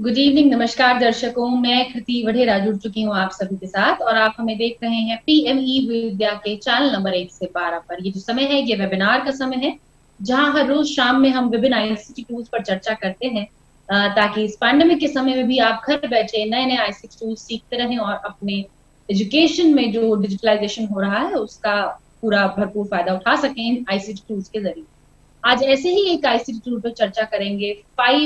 Good evening, नमस्कार दर्शकों। मैं कृति वढेरा जुड़ चुकी हूँ आप सभी के साथ और आप हमें देख रहे हैं पीएमई विद्या के चैनल नंबर 1 से 12 पर। ये जो समय है ये वेबिनार का समय है, जहां हर रोज शाम में हम विभिन्न आईसीटी टूल्स पर चर्चा करते हैं, ताकि इस पैंडेमिक के समय में भी आप घर बैठे नए नए आईसीटी टूल्स सीखते रहें और अपने एजुकेशन में जो डिजिटलाइजेशन हो रहा है उसका पूरा भरपूर फायदा उठा सकें इन आईसीटी टूल्स के जरिए। आज ऐसे ही एक आईसीटी टूल पर चर्चा करेंगे।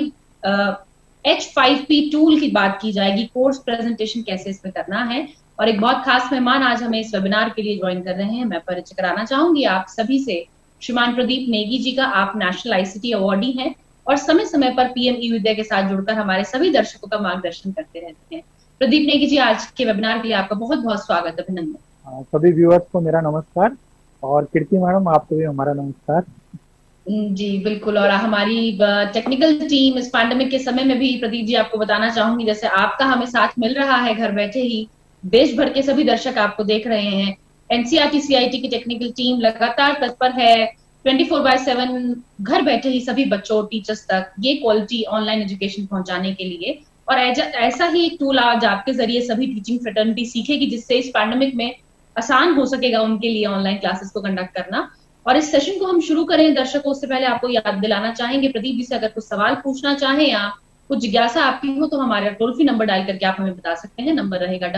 5H5P टूल की बात की जाएगी, कोर्स प्रेजेंटेशन कैसे इसमें करना है। और एक बहुत खास मेहमान आज हमें इस वेबिनार के लिए ज्वाइन कर रहे हैं। मैं परिचय कराना चाहूंगी आप सभी से श्रीमान प्रदीप नेगी जी का। आप नेशनल आईसीटी अवार्डी हैं और समय समय पर पीएम ई विद्या के साथ जुड़कर हमारे सभी दर्शकों का मार्गदर्शन करते रहते हैं। प्रदीप नेगी जी, आज के वेबिनार के लिए आपका बहुत बहुत स्वागत, अभिनंदन। सभी व्यूअर्स को मेरा नमस्कार और कीर्ति मैडम आपको भी हमारा नमस्कार। जी बिल्कुल। और हमारी टेक्निकल टीम इस पैंडेमिक के समय में भी, प्रदीप जी आपको बताना चाहूंगी, जैसे आपका हमें साथ मिल रहा है घर बैठे ही, देश भर के सभी दर्शक आपको देख रहे हैं। एनसीईआरटी सीआईटी की टेक्निकल टीम लगातार तत्पर है 24/7 घर बैठे ही सभी बच्चों टीचर्स तक ये क्वालिटी ऑनलाइन एजुकेशन पहुंचाने के लिए। और ऐसा ही एक टूल आज आपके जरिए सभी टीचिंग फ्रेटर्निटी सीखेगी, जिससे इस पैंडेमिक में आसान हो सकेगा उनके लिए ऑनलाइन क्लासेस को कंडक्ट करना। और इस सेशन को हम शुरू करें दर्शकों, उससे पहले आपको याद दिलाना चाहेंगे प्रदीप जी से, अगर कुछ सवाल पूछना चाहें या कुछ जिज्ञासा आपकी हो तो हमारे टोल फ्री नंबर डायल करके आप हमें बता सकते हैं। नंबर रहेगा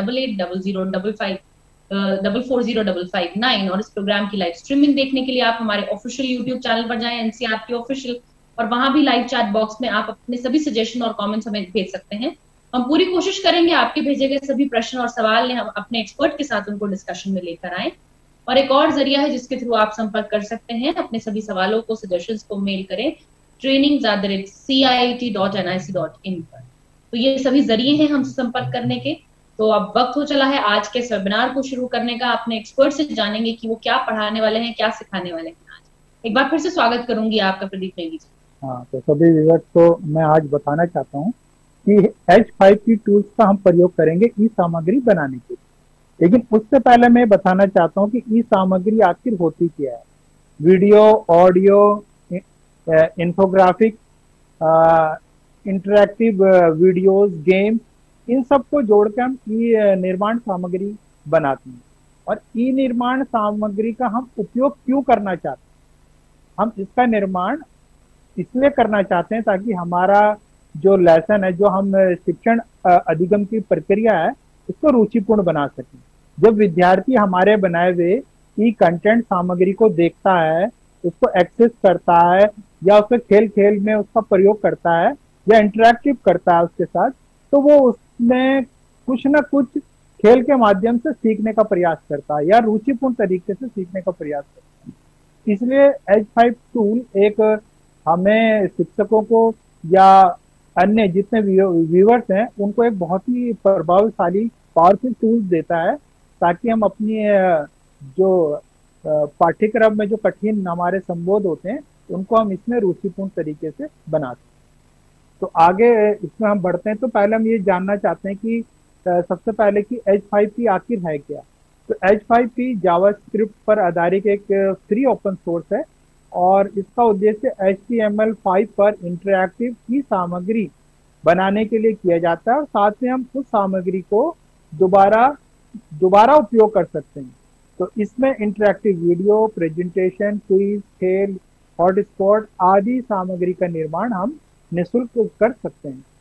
880055 44055 और इस प्रोग्राम की लाइव स्ट्रीमिंग देखने के लिए आप हमारे ऑफिशियल यूट्यूब चैनल पर जाएं, एनसीईआरटी ऑफिशियल, और वहां भी लाइव चैट बॉक्स में आप अपने सभी सजेशन और कमेंट्स हमें भेज सकते हैं। हम पूरी कोशिश करेंगे आपके भेजे गए सभी प्रश्न और सवाल हम अपने एक्सपर्ट के साथ उनको डिस्कशन में लेकर आए। और एक और जरिया है जिसके थ्रू आप संपर्क कर सकते हैं, अपने सभी सवालों को, सजेशंस को मेल करें trainings@ciit.nic.in पर। तो ये सभी जरिए हैं हमसे संपर्क करने के। तो अब वक्त हो चला है आज के इस वेबिनार को शुरू करने का। अपने एक्सपर्ट से जानेंगे कि वो क्या पढ़ाने वाले हैं, क्या सिखाने वाले हैं। आज एक बार फिर से स्वागत करूंगी आपका प्रदीप नेगी जी। हाँ, तो सभी व्यूअर्स को मैं आज बताना चाहता हूँ कि H5P टूल्स का हम प्रयोग करेंगे ई सामग्री बनाने के लिए। लेकिन उससे पहले मैं बताना चाहता हूँ कि ई सामग्री आखिर होती क्या है। Video, audio, infographic, interactive videos, games, इन सबको जोड़कर हम ई निर्माण सामग्री बनाते हैं। और ई निर्माण सामग्री का हम उपयोग क्यों करना चाहते हैं? हम इसका निर्माण इसलिए करना चाहते हैं ताकि हमारा जो लेसन है, जो हम शिक्षण अधिगम की प्रक्रिया है, उसको रुचिपूर्ण बना सकें। जब विद्यार्थी हमारे बनाए हुए ई कंटेंट सामग्री को देखता है, उसको एक्सेस करता है या उसके खेल खेल में उसका प्रयोग करता है या इंटरेक्टिव करता है उसके साथ, तो वो उसमें कुछ ना कुछ खेल के माध्यम से सीखने का प्रयास करता है या रुचिपूर्ण तरीके से सीखने का प्रयास करता है। इसलिए H5 टूल एक हमें शिक्षकों को या अन्य जितने व्यूअर्स हैं उनको एक बहुत ही प्रभावशाली पावरफुल टूल देता है, ताकि हम अपनी जो पाठ्यक्रम में जो कठिन हमारे संबोध होते हैं उनको हम इसमें रुचिपूर्ण तरीके से बना सकें। तो आगे इसमें हम बढ़ते हैं। तो पहले हम ये जानना चाहते हैं कि सबसे पहले कि H5P आखिर है क्या। तो H5P जावास्क्रिप्ट पर आधारित एक फ्री ओपन सोर्स है और इसका उद्देश्य HTML5 पर इंटरैक्टिव की सामग्री बनाने के लिए किया जाता है और साथ में हम उस सामग्री को दोबारा उपयोग कर सकते हैं। तो इसमें इंटरैक्टिव वीडियो, प्रेजेंटेशन, क्विज, खेल, हॉटस्पॉट आदि सामग्री का निर्माण हम निःशुल्क कर सकते हैं।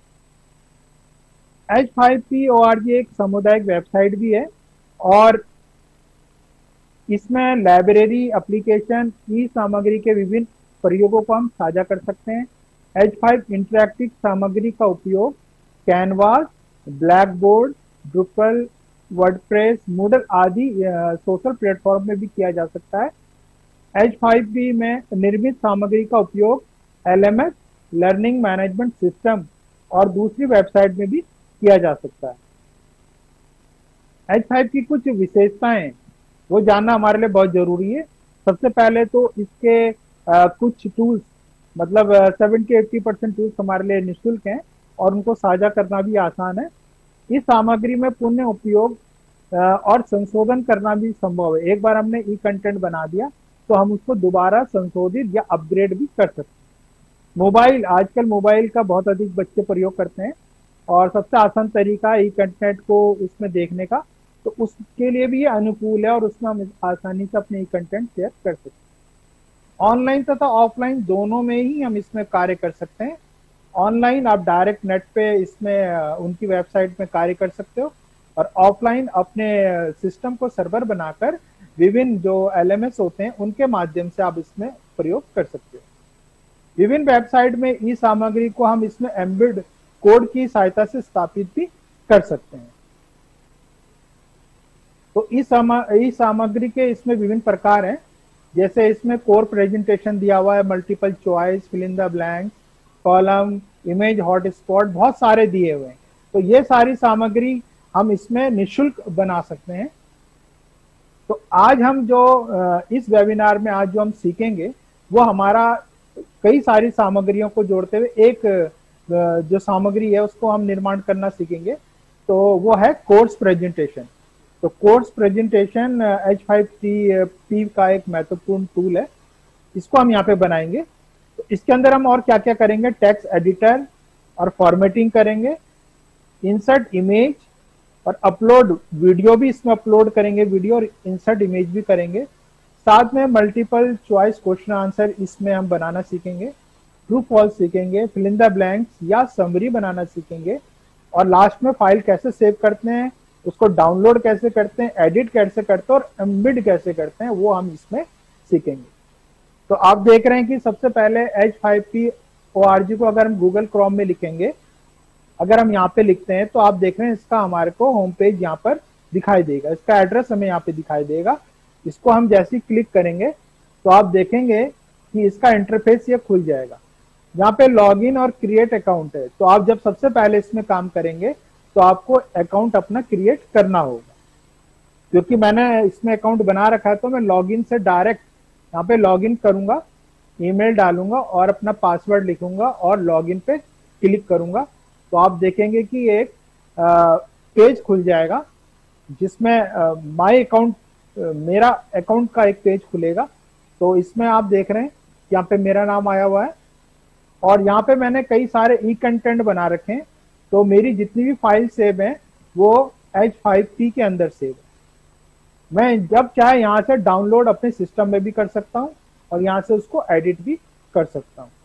H5P.org एक सामुदायिक वेबसाइट भी है और इसमें लाइब्रेरी, एप्लीकेशन, ई सामग्री के विभिन्न प्रयोगों को हम साझा कर सकते हैं। H5 इंटरैक्टिव सामग्री का उपयोग Canvas, Blackboard, Drupal, WordPress, Moodle आदि सोशल प्लेटफॉर्म में भी किया जा सकता है। H5P में निर्मित सामग्री का उपयोग LMS, लर्निंग मैनेजमेंट सिस्टम और दूसरी वेबसाइट में भी किया जा सकता है। H5 की कुछ विशेषताएं वो जानना हमारे लिए बहुत जरूरी है। सबसे पहले तो इसके कुछ टूल्स, मतलब 70-80% टूल्स हमारे लिए निःशुल्क हैं और उनको साझा करना भी आसान है। इस सामग्री में पुनः उपयोग और संशोधन करना भी संभव है। एक बार हमने ई कंटेंट बना दिया तो हम उसको दोबारा संशोधित या अपग्रेड भी कर सकते हैं। मोबाइल, आजकल मोबाइल का बहुत अधिक बच्चे प्रयोग करते हैं और सबसे आसान तरीका ई कंटेंट को उसमें देखने का, तो उसके लिए भी ये अनुकूल है और उसमें हम आसानी से अपने ई कंटेंट शेयर कर सकते हैं। ऑनलाइन तथा ऑफलाइन दोनों में ही हम इसमें कार्य कर सकते हैं। ऑनलाइन आप डायरेक्ट नेट पे इसमें उनकी वेबसाइट में कार्य कर सकते हो, और ऑफलाइन अपने सिस्टम को सर्वर बनाकर विभिन्न जो एलएमएस होते हैं उनके माध्यम से आप इसमें प्रयोग कर सकते हो। विभिन्न वेबसाइट में ई सामग्री को हम इसमें एम्बेड कोड की सहायता से स्थापित भी कर सकते हैं। तो ई सामग्री के इसमें विभिन्न प्रकार हैं, जैसे इसमें कोर प्रेजेंटेशन दिया हुआ है, multiple choice, fill in the blank, column, image hotspot, बहुत सारे दिए हुए हैं। तो ये सारी सामग्री हम इसमें निःशुल्क बना सकते हैं। तो आज हम जो इस वेबिनार में आज जो हम सीखेंगे वो हमारा कई सारी सामग्रियों को जोड़ते हुए एक जो सामग्री है उसको हम निर्माण करना सीखेंगे। तो वो है कोर्स प्रेजेंटेशन। तो कोर्स प्रेजेंटेशन H5P का एक महत्वपूर्ण टूल है, इसको हम यहाँ पे बनाएंगे। तो इसके अंदर हम और क्या क्या करेंगे, टेक्स्ट एडिटर और फॉर्मेटिंग करेंगे, इंसर्ट इमेज और अपलोड वीडियो भी इसमें अपलोड करेंगे, वीडियो और इंसर्ट इमेज भी करेंगे। साथ में मल्टीपल चॉइस क्वेश्चन आंसर इसमें हम बनाना सीखेंगे, ट्रू फॉल्स सीखेंगे, फिल इन द ब्लैंक्स या समरी बनाना सीखेंगे, और लास्ट में फाइल कैसे सेव करते हैं, उसको डाउनलोड कैसे करते हैं, एडिट कैसे करते हैं और एम्बेड कैसे करते हैं, वो हम इसमें सीखेंगे। तो आप देख रहे हैं कि सबसे पहले H5P org को अगर हम गूगल क्रोम में लिखेंगे, अगर हम यहाँ पे लिखते हैं तो आप देख रहे हैं इसका हमारे को होम पेज यहाँ पर दिखाई देगा, इसका एड्रेस हमें यहाँ पे दिखाई देगा। इसको हम जैसे ही क्लिक करेंगे तो आप देखेंगे कि इसका इंटरफेस ये खुल जाएगा। यहाँ पे लॉगिन और क्रिएट अकाउंट है। तो आप जब सबसे पहले इसमें काम करेंगे तो आपको अकाउंट अपना क्रिएट करना होगा। क्योंकि मैंने इसमें अकाउंट बना रखा है तो मैं लॉगिन से डायरेक्ट यहाँ पे लॉगिन करूंगा, ईमेल डालूंगा और अपना पासवर्ड लिखूंगा और लॉगिन पे क्लिक करूंगा। तो आप देखेंगे कि एक पेज खुल जाएगा जिसमें माय अकाउंट, मेरा अकाउंट का एक पेज खुलेगा। तो इसमें आप देख रहे हैं यहाँ पे मेरा नाम आया हुआ है और यहाँ पे मैंने कई सारे ई कंटेंट बना रखे हैं। तो मेरी जितनी भी फाइल सेव है वो H5P के अंदर सेव है। मैं जब चाहे यहाँ से डाउनलोड अपने सिस्टम में भी कर सकता हूँ और यहाँ से उसको एडिट भी कर सकता हूँ।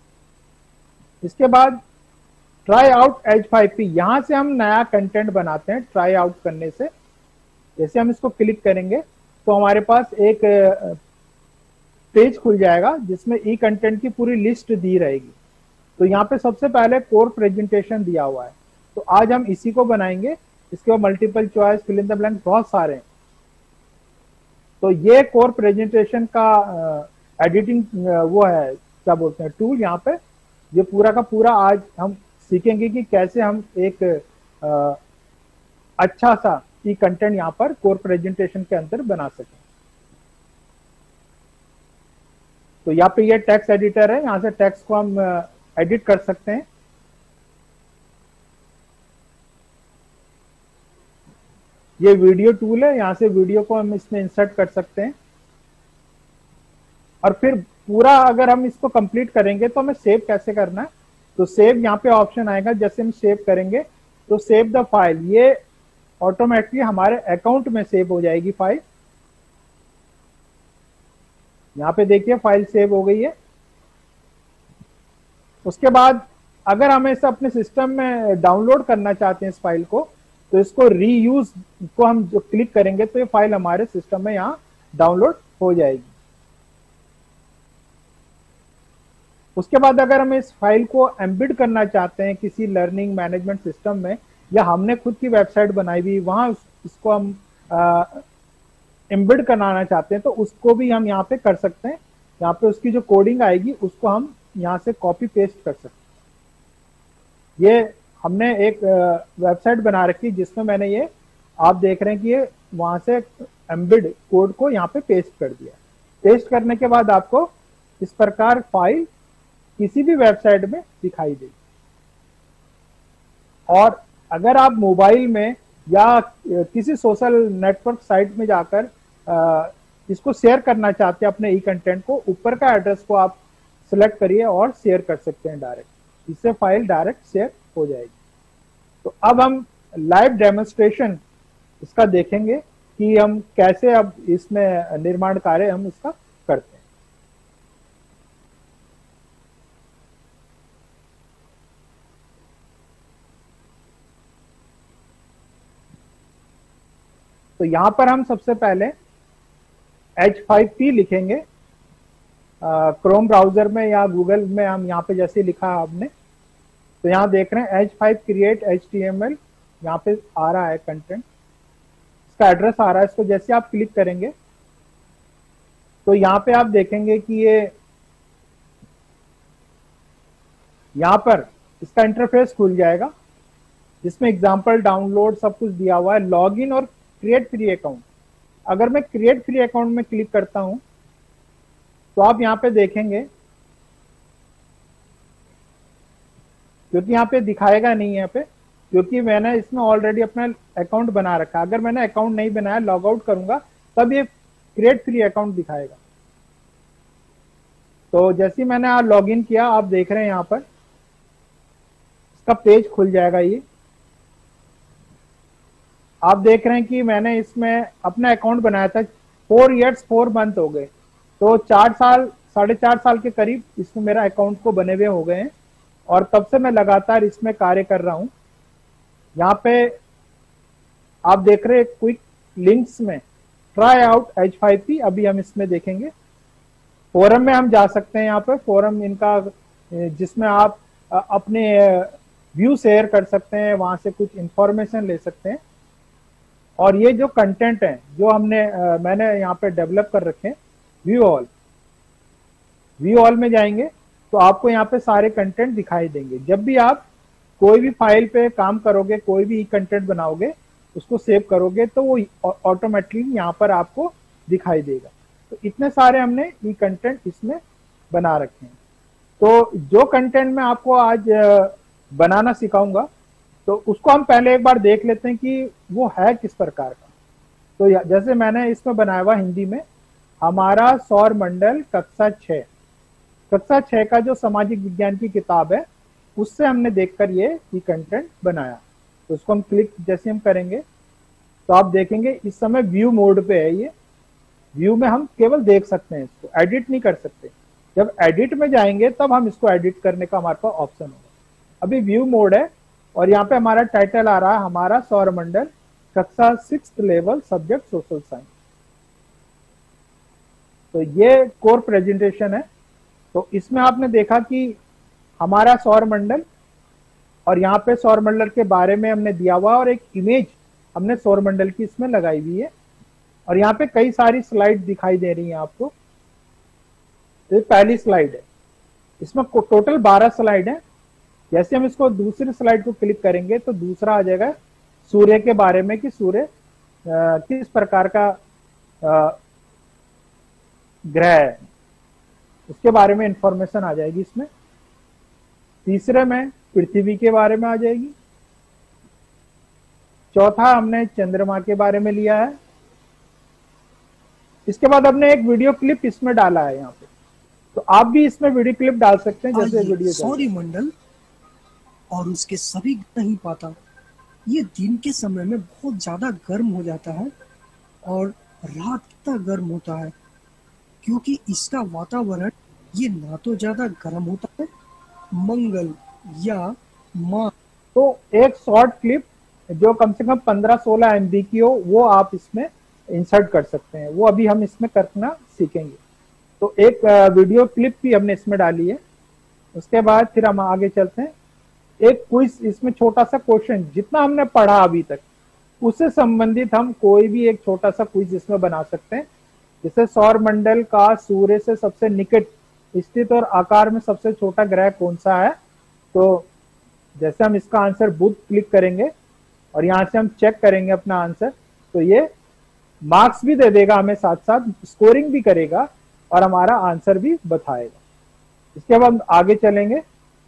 इसके बाद ट्राई आउट H5P, यहाँ से हम नया कंटेंट बनाते हैं। ट्राई आउट करने से जैसे हम इसको क्लिक करेंगे तो हमारे पास एक पेज खुल जाएगा जिसमें ई कंटेंट की पूरी लिस्ट दी रहेगी। तो यहाँ पे सबसे पहले कोर प्रेजेंटेशन दिया हुआ है, तो आज हम इसी को बनाएंगे। इसके बाद multiple choice, fill in the blank, बहुत सारे हैं। तो ये कोर प्रेजेंटेशन का एडिटिंग वो है, क्या बोलते हैं, टूल। यहाँ पे ये पूरा का पूरा आज हम सीखेंगे कि कैसे हम एक अच्छा सा ई कंटेंट यहाँ पर कोर प्रेजेंटेशन के अंदर बना सकें। तो यहाँ पे ये टेक्स्ट एडिटर है, यहाँ से टेक्स्ट को हम एडिट कर सकते हैं। ये वीडियो टूल है, यहाँ से वीडियो को हम इसमें इंसर्ट कर सकते हैं। और फिर पूरा अगर हम इसको कंप्लीट करेंगे तो हमें सेव कैसे करना है, तो सेव यहाँ पे ऑप्शन आएगा। जैसे हम सेव करेंगे तो सेव द फाइल, ये ऑटोमेटिकली हमारे अकाउंट में सेव हो जाएगी फाइल। यहाँ पे देखिए फाइल सेव हो गई है। उसके बाद अगर हमें इसे अपने सिस्टम में डाउनलोड करना चाहते हैं इस फाइल को, तो इसको रीयूज को हम जो क्लिक करेंगे तो ये फाइल हमारे सिस्टम में यहाँ डाउनलोड हो जाएगी। उसके बाद अगर हम इस फाइल को एम्बेड करना चाहते हैं किसी लर्निंग मैनेजमेंट सिस्टम में, या हमने खुद की वेबसाइट बनाई हुई वहां इसको हम एम्बेड कराना चाहते हैं, तो उसको भी हम यहाँ पे कर सकते हैं। यहाँ पे उसकी जो कोडिंग आएगी उसको हम यहाँ से कॉपी पेस्ट कर सकते हैं। ये हमने एक वेबसाइट बना रखी जिसमें मैंने ये, आप देख रहे हैं कि ये वहां से एम्बेड कोड को यहाँ पे पेस्ट कर दिया। पेस्ट करने के बाद आपको इस प्रकार फाइल किसी भी वेबसाइट में दिखाई देगी। और अगर आप मोबाइल में या किसी सोशल नेटवर्क साइट में जाकर इसको शेयर करना चाहते हैं अपने ई कंटेंट को, ऊपर का एड्रेस को आप सिलेक्ट करिए और शेयर कर सकते हैं डायरेक्ट। इससे फाइल डायरेक्ट शेयर हो जाएगी। तो अब हम लाइव डेमोन्स्ट्रेशन इसका देखेंगे कि हम कैसे अब इसमें निर्माण कार्य हम इसका करते हैं। तो यहां पर हम सबसे पहले H5P लिखेंगे क्रोम ब्राउजर में या गूगल में। हम यहाँ पे जैसे लिखा आपने, तो यहाँ देख रहे हैं H5 क्रिएट HTML, यहाँ पे आ रहा है कंटेंट, इसका एड्रेस आ रहा है। इसको जैसे आप क्लिक करेंगे तो यहाँ पे आप देखेंगे कि ये यहाँ पर इसका इंटरफेस खुल जाएगा जिसमें एग्जाम्पल डाउनलोड सब कुछ दिया हुआ है, लॉगिन और क्रिएट फ्री अकाउंट। अगर मैं क्रिएट फ्री अकाउंट में क्लिक करता हूं तो आप यहां पे देखेंगे, क्योंकि यहां पे दिखाएगा नहीं यहाँ पे, क्योंकि मैंने इसमें ऑलरेडी अपना अकाउंट बना रखा है। अगर मैंने अकाउंट नहीं बनाया, लॉग आउट करूंगा, तब ये क्रिएट फ्री अकाउंट दिखाएगा। तो जैसे मैंने लॉग इन किया, आप देख रहे हैं यहाँ पर इसका पेज खुल जाएगा। ये आप देख रहे हैं कि मैंने इसमें अपना अकाउंट बनाया था, 4 years 4 month हो गए, तो 4 साल 4.5 साल के करीब इसमें मेरा अकाउंट को बने हुए हो गए हैं, और तब से मैं लगातार इसमें कार्य कर रहा हूं। यहाँ पे आप देख रहे हैं क्विक लिंक्स में ट्राई आउट H5P, अभी हम इसमें देखेंगे। फोरम में हम जा सकते हैं, यहाँ पे फोरम इनका, जिसमें आप अपने व्यू शेयर कर सकते हैं, वहां से कुछ इंफॉर्मेशन ले सकते हैं। और ये जो कंटेंट है जो मैंने यहाँ पे डेवलप कर रखे हैं, व्यू ऑल में जाएंगे तो आपको यहाँ पे सारे कंटेंट दिखाई देंगे। जब भी आप कोई भी फाइल पे काम करोगे, कोई भी कंटेंट बनाओगे, उसको सेव करोगे, तो वो ऑटोमेटिकली यहाँ पर आपको दिखाई देगा। तो इतने सारे हमने ई कंटेंट इसमें बना रखे हैं। तो जो कंटेंट मैं आपको आज बनाना सिखाऊंगा, तो उसको हम पहले एक बार देख लेते हैं कि वो है किस प्रकार का। तो जैसे मैंने इसमें बनाया हुआ हिंदी में, हमारा सौर मंडल कक्षा 6 का जो सामाजिक विज्ञान की किताब है, उससे हमने देखकर ये कंटेंट बनाया। तो उसको हम क्लिक जैसे हम करेंगे तो आप देखेंगे इस समय व्यू मोड पे है। ये व्यू में हम केवल देख सकते हैं, इसको एडिट नहीं कर सकते। जब एडिट में जाएंगे तब हम इसको एडिट करने का हमारे पास ऑप्शन होगा। अभी व्यू मोड है, और यहाँ पे हमारा टाइटल आ रहा है हमारा सौरमंडल कक्षा 6th level subject social science. तो ये कोर प्रेजेंटेशन है। तो इसमें आपने देखा कि हमारा सौरमंडल, और यहाँ पे सौरमंडल के बारे में हमने दिया हुआ, और एक इमेज हमने सौरमंडल की इसमें लगाई हुई है। और यहाँ पे कई सारी स्लाइड दिखाई दे रही हैं आपको। तो ये पहली स्लाइड है, इसमें टोटल 12 स्लाइड है। जैसे हम इसको दूसरी स्लाइड को क्लिक करेंगे तो दूसरा आ जाएगा सूर्य के बारे में, कि सूर्य किस प्रकार का ग्रह है, उसके बारे में इंफॉर्मेशन आ जाएगी इसमें। तीसरे में पृथ्वी के बारे में आ जाएगी। चौथा हमने चंद्रमा के बारे में लिया है। इसके बाद हमने एक वीडियो क्लिप इसमें डाला है यहाँ पे, तो आप भी इसमें वीडियो क्लिप डाल सकते हैं। जैसे वीडियो सौरमंडल और उसके सभी नहीं पाता, ये दिन के समय में बहुत ज्यादा गर्म हो जाता है और रात कितना गर्म होता है, क्योंकि इसका वातावरण ये ना तो ज्यादा गर्म होता है, मंगल या मार्स। तो एक शॉर्ट क्लिप जो कम से कम 15-16 MB की हो, वो आप इसमें इंसर्ट कर सकते हैं। वो अभी हम इसमें करना सीखेंगे। तो एक वीडियो क्लिप भी हमने इसमें डाली है। उसके बाद फिर हम आगे चलते हैं। एक क्विज, इसमें छोटा सा क्वेश्चन, जितना हमने पढ़ा अभी तक उससे संबंधित हम कोई भी एक छोटा सा क्विज इसमें बना सकते हैं। जैसे सौर मंडल का सूर्य से सबसे निकट स्थित और आकार में सबसे छोटा ग्रह कौन सा है, तो जैसे हम इसका आंसर बुध क्लिक करेंगे और यहाँ से हम चेक करेंगे अपना आंसर, तो ये मार्क्स भी दे देगा हमें, साथ साथ स्कोरिंग भी करेगा और हमारा आंसर भी बताएगा। इसके बाद आगे चलेंगे।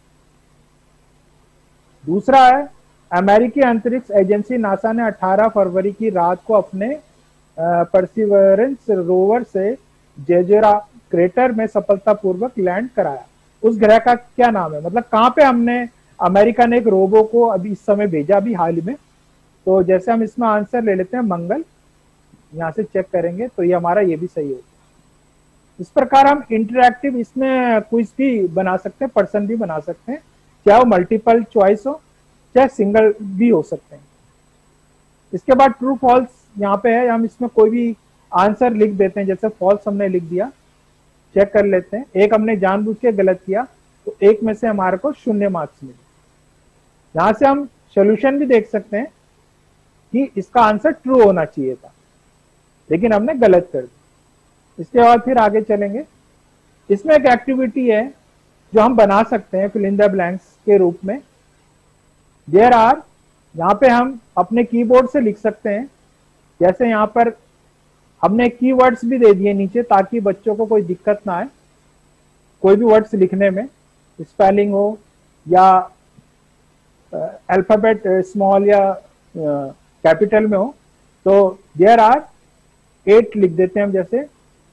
दूसरा है, अमेरिकी अंतरिक्ष एजेंसी नासा ने 18 फरवरी की रात को अपने परसिवरेंस रोवर से जेजोरा क्रेटर में सफलतापूर्वक लैंड कराया। उस ग्रह का क्या नाम है, मतलब कहाँ पे हमने अमेरिका ने एक रोबो को अभी इस समय भेजा भी हाल ही में। तो जैसे हम इसमें आंसर ले लेते हैं मंगल, यहाँ से चेक करेंगे तो ये हमारा ये भी सही होगा। इस प्रकार हम इंटरैक्टिव इसमें क्विज भी बना सकते हैं, पर्सन भी बना सकते हैं, चाहे वो मल्टीपल चॉइस हो चाहे सिंगल भी हो सकते हैं। इसके बाद ट्रू फॉल्स यहाँ पे है, हम इसमें कोई भी आंसर लिख देते हैं। जैसे फॉल्स हमने लिख दिया, चेक कर लेते हैं, एक हमने जानबूझ के गलत किया तो एक में से हमारे को 0 मार्क्स मिले। यहां से हम सोल्यूशन भी देख सकते हैं कि इसका आंसर ट्रू होना चाहिए था, लेकिन हमने गलत कर दिया। इसके बाद फिर आगे चलेंगे। इसमें एक एक्टिविटी है जो हम बना सकते हैं फिल इन द ब्लैंक्स के रूप में। देयर आर, यहाँ पे हम अपने कीबोर्ड से लिख सकते हैं। जैसे यहाँ पर हमने कीवर्ड्स भी दे दिए नीचे, ताकि बच्चों को कोई दिक्कत ना आए कोई भी वर्ड्स लिखने में, स्पेलिंग हो या अल्फाबेट स्मॉल या कैपिटल में हो। तो देयर आर 8 लिख देते हैं हम। जैसे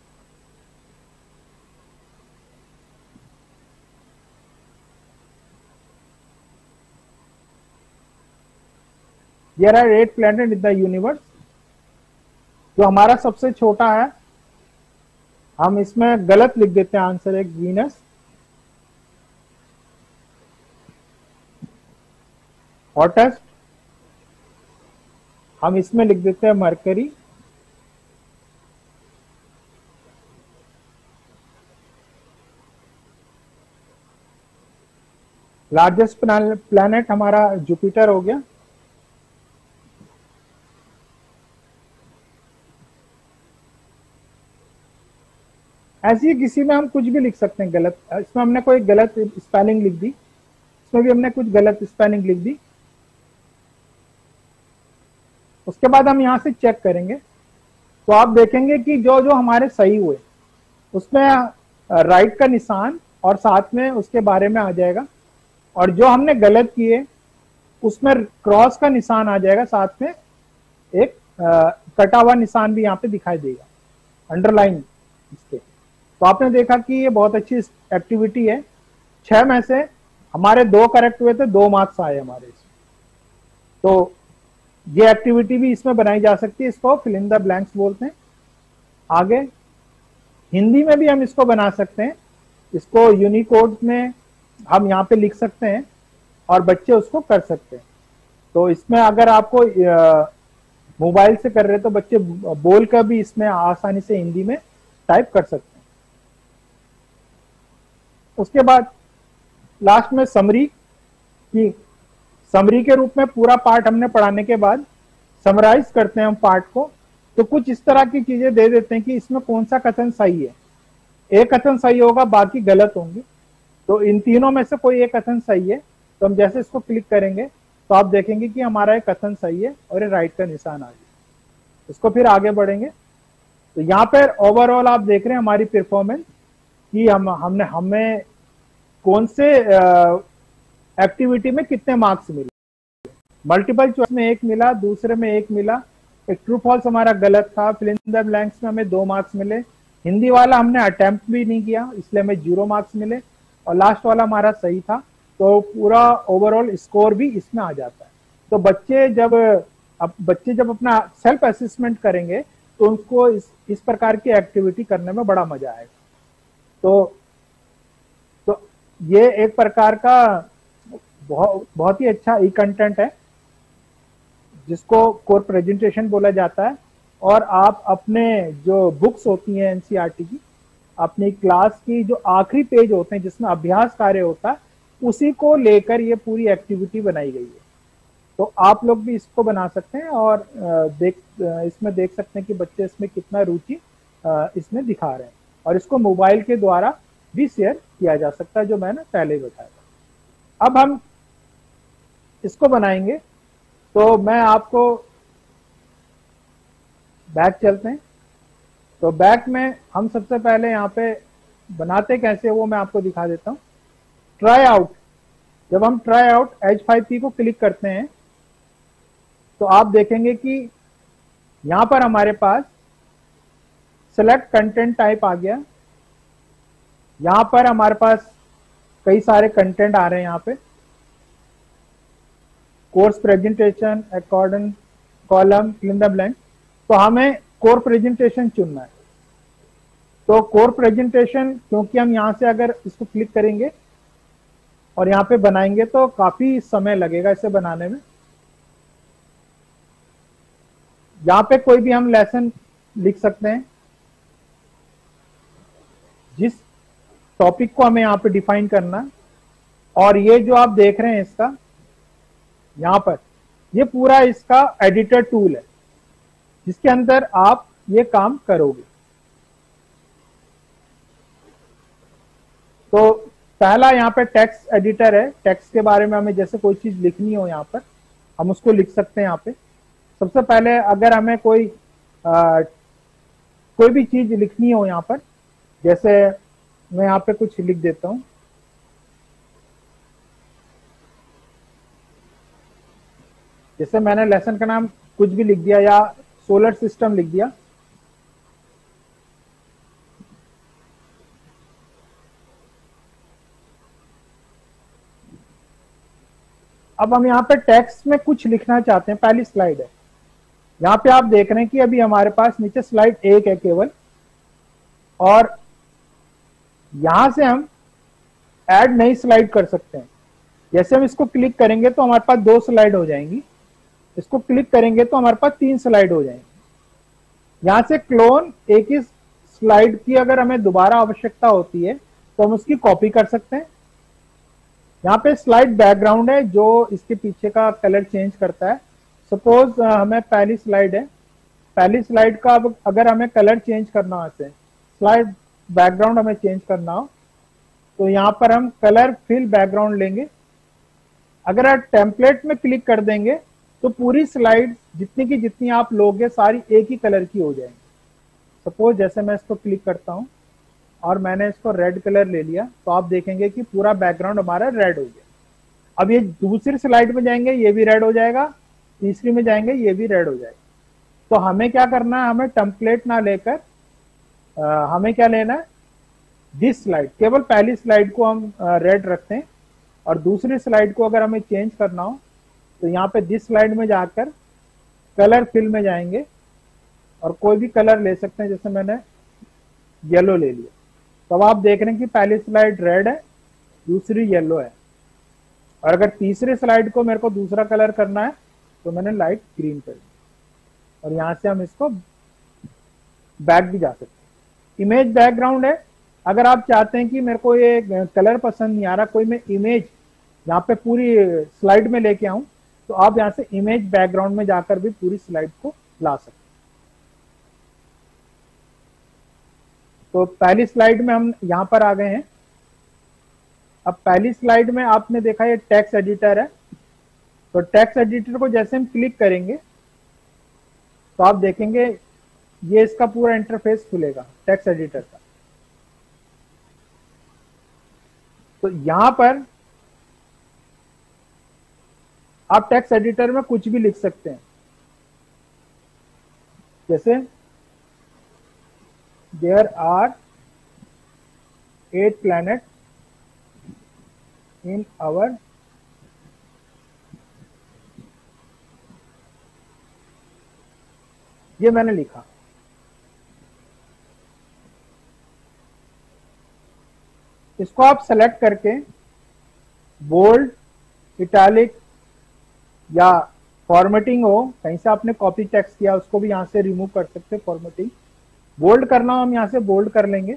there are 8 planet in the universe. जो हमारा सबसे छोटा है हम इसमें गलत लिख देते हैं आंसर, एक वीनस। हॉटेस्ट हम इसमें लिख देते हैं मरकरी। लार्जेस्ट प्लैनेट हमारा जुपिटर हो गया। ऐसे ही किसी में हम कुछ भी लिख सकते हैं गलत। इसमें हमने कोई गलत स्पेलिंग लिख दी, इसमें भी हमने कुछ गलत स्पेलिंग लिख दी। उसके बाद हम यहां से चेक करेंगे तो आप देखेंगे कि जो जो हमारे सही हुए उसमें राइट का निशान और साथ में उसके बारे में आ जाएगा, और जो हमने गलत किए उसमें क्रॉस का निशान आ जाएगा, साथ में एक कटा हुआ निशान भी यहाँ पे दिखाई देगा, अंडरलाइन इसके। तो आपने देखा कि ये बहुत अच्छी एक्टिविटी है। 6 में से हमारे 2 करेक्ट हुए थे, 2 मार्क्स आए हमारे इसमें। तो ये एक्टिविटी भी इसमें बनाई जा सकती है, इसको फिल इन द ब्लैंक्स बोलते हैं। आगे हिंदी में भी हम इसको बना सकते हैं, इसको यूनिकोड में हम यहाँ पे लिख सकते हैं और बच्चे उसको कर सकते हैं। तो इसमें अगर आपको मोबाइल से कर रहे तो बच्चे बोल कर भी इसमें आसानी से हिंदी में टाइप कर सकते हैं। उसके बाद लास्ट में समरी के रूप में पूरा पार्ट हमने पढ़ाने के बाद समराइज करते हैं हम पार्ट को। तो कुछ इस तरह की चीजें दे देते हैं कि इसमें कौन सा कथन सही है। एक कथन सही होगा, बाकी गलत होंगे। तो इन तीनों में से कोई एक कथन सही है, तो हम जैसे इसको क्लिक करेंगे तो आप देखेंगे कि हमारा एक कथन सही है और ये राइट का निशान आ गया। इसको फिर आगे बढ़ेंगे तो यहाँ पर ओवरऑल आप देख रहे हैं हमारी परफॉर्मेंस कि हमें कौन से एक्टिविटी में कितने मार्क्स मिले। मल्टीपल चॉइस में 1 मिला, दूसरे में 1 मिला, एक ट्रू फॉल्स हमारा गलत था, फिल इन द ब्लैंक्स में हमें 2 मार्क्स मिले, हिंदी वाला हमने अटेम्प्ट भी नहीं किया इसलिए हमें 0 मार्क्स मिले, और लास्ट वाला हमारा सही था। तो पूरा ओवरऑल स्कोर भी इसमें आ जाता है। तो बच्चे जब अपना सेल्फ असेसमेंट करेंगे तो उनको इस प्रकार की एक्टिविटी करने में बड़ा मजा आएगा। तो ये एक प्रकार का बहुत ही अच्छा ई कंटेंट है जिसको कोर प्रेजेंटेशन बोला जाता है। और आप अपने जो बुक्स होती हैं एनसीईआरटी की, अपनी क्लास की जो आखिरी पेज होते हैं जिसमें अभ्यास कार्य होता है, उसी को लेकर ये पूरी एक्टिविटी बनाई गई है। तो आप लोग भी इसको बना सकते हैं और इसमें देख सकते हैं कि बच्चे इसमें कितना रुचि इसमें दिखा रहे हैं। और इसको मोबाइल के द्वारा भी शेयर किया जा सकता है, जो मैंने पहले ही बताया। अब हम इसको बनाएंगे तो मैं आपको बैक चलते हैं। तो बैक में हम सबसे पहले यहाँ पे बनाते कैसे वो मैं आपको दिखा देता हूँ। ट्राई आउट, जब हम ट्राई आउट H5P को क्लिक करते हैं तो आप देखेंगे कि यहाँ पर हमारे पास सिलेक्ट कंटेंट टाइप आ गया। यहाँ पर हमारे पास कई सारे कंटेंट आ रहे हैं यहाँ पे। Course presentation, according column, fill in the blank. तो हमें कोर प्रेजेंटेशन चुनना है। तो कोर प्रेजेंटेशन, क्योंकि हम यहाँ से अगर इसको क्लिक करेंगे और यहाँ पे बनाएंगे तो काफी समय लगेगा इसे बनाने में। यहाँ पे कोई भी हम लेसन लिख सकते हैं, जिस टॉपिक को हमें यहाँ पे डिफाइन करना है। और ये जो आप देख रहे हैं इसका यहाँ पर, ये पूरा इसका एडिटर टूल है जिसके अंदर आप ये काम करोगे। तो पहला यहाँ पे टेक्स्ट एडिटर है। टेक्स्ट के बारे में हमें जैसे कोई चीज लिखनी हो यहाँ पर हम उसको लिख सकते हैं। यहाँ पे सबसे पहले अगर हमें कोई भी चीज लिखनी हो यहाँ पर, जैसे मैं यहाँ पे कुछ लिख देता हूं। जैसे मैंने लेसन का नाम कुछ भी लिख दिया या सोलर सिस्टम लिख दिया। अब हम यहाँ पे टेक्स्ट में कुछ लिखना चाहते हैं। पहली स्लाइड है, यहाँ पे आप देख रहे हैं कि अभी हमारे पास नीचे स्लाइड 1 है केवल, और यहां से हम ऐड नई स्लाइड कर सकते हैं। जैसे हम इसको क्लिक करेंगे तो हमारे पास 2 स्लाइड हो जाएंगी, इसको क्लिक करेंगे तो हमारे पास 3 स्लाइड हो जाएंगी। यहां से क्लोन, एक ही स्लाइड की अगर हमें दोबारा आवश्यकता होती है तो हम उसकी कॉपी कर सकते हैं। यहाँ पे स्लाइड बैकग्राउंड है जो इसके पीछे का कलर चेंज करता है। सपोज हमें पहली स्लाइड है, पहली स्लाइड का अब अगर हमें कलर चेंज करना हो, ऐसे स्लाइड बैकग्राउंड हमें चेंज करना हो तो यहाँ पर हम कलर फिल बैकग्राउंड लेंगे। अगर आप टेम्पलेट में क्लिक कर देंगे तो पूरी स्लाइड जितनी की जितनी आप लोगे सारी एक ही कलर की हो जाएंगी। सपोज जैसे मैं इसको क्लिक करता हूं और मैंने इसको रेड कलर ले लिया तो आप देखेंगे कि पूरा बैकग्राउंड हमारा रेड हो गया। अब ये दूसरी स्लाइड में जाएंगे, ये भी रेड हो जाएगा, तीसरी में जाएंगे, ये भी रेड हो जाएगा। तो हमें क्या करना है, हमें टेम्पलेट ना लेकर हमें क्या लेना है, दिस स्लाइड, केवल पहली स्लाइड को हम रेड रखते हैं और दूसरी स्लाइड को अगर हमें चेंज करना हो तो यहाँ पे दिस स्लाइड में जाकर कलर फिल में जाएंगे और कोई भी कलर ले सकते हैं। जैसे मैंने येलो ले लिया तो अब आप देख रहे हैं कि पहली स्लाइड रेड है, दूसरी येलो है, और अगर तीसरी स्लाइड को मेरे को दूसरा कलर करना है तो मैंने लाइट ग्रीन कर दी। और यहां से हम इसको बैक भी जा सकते हैं। इमेज बैकग्राउंड है, अगर आप चाहते हैं कि मेरे को ये कलर पसंद नहीं आ रहा, कोई मैं इमेज यहाँ पे पूरी स्लाइड में लेके आऊं, तो आप यहाँ से इमेज बैकग्राउंड में जाकर भी पूरी स्लाइड को ला सकते हैं। तो पहली स्लाइड में हम यहाँ पर आ गए हैं। अब पहली स्लाइड में आपने देखा ये टेक्स्ट एडिटर है, तो टेक्स्ट एडिटर को जैसे हम क्लिक करेंगे तो आप देखेंगे ये इसका पूरा इंटरफेस खुलेगा टेक्स्ट एडिटर का। तो यहां पर आप टेक्स्ट एडिटर में कुछ भी लिख सकते हैं, जैसे there are 8 planet in our ये मैंने लिखा। इसको आप सेलेक्ट करके बोल्ड, इटैलिक या फॉर्मेटिंग हो, कहीं से आपने कॉपी टेक्स्ट किया उसको भी यहां से रिमूव कर सकते हैं। फॉर्मेटिंग बोल्ड करना हो हम यहां से बोल्ड कर लेंगे,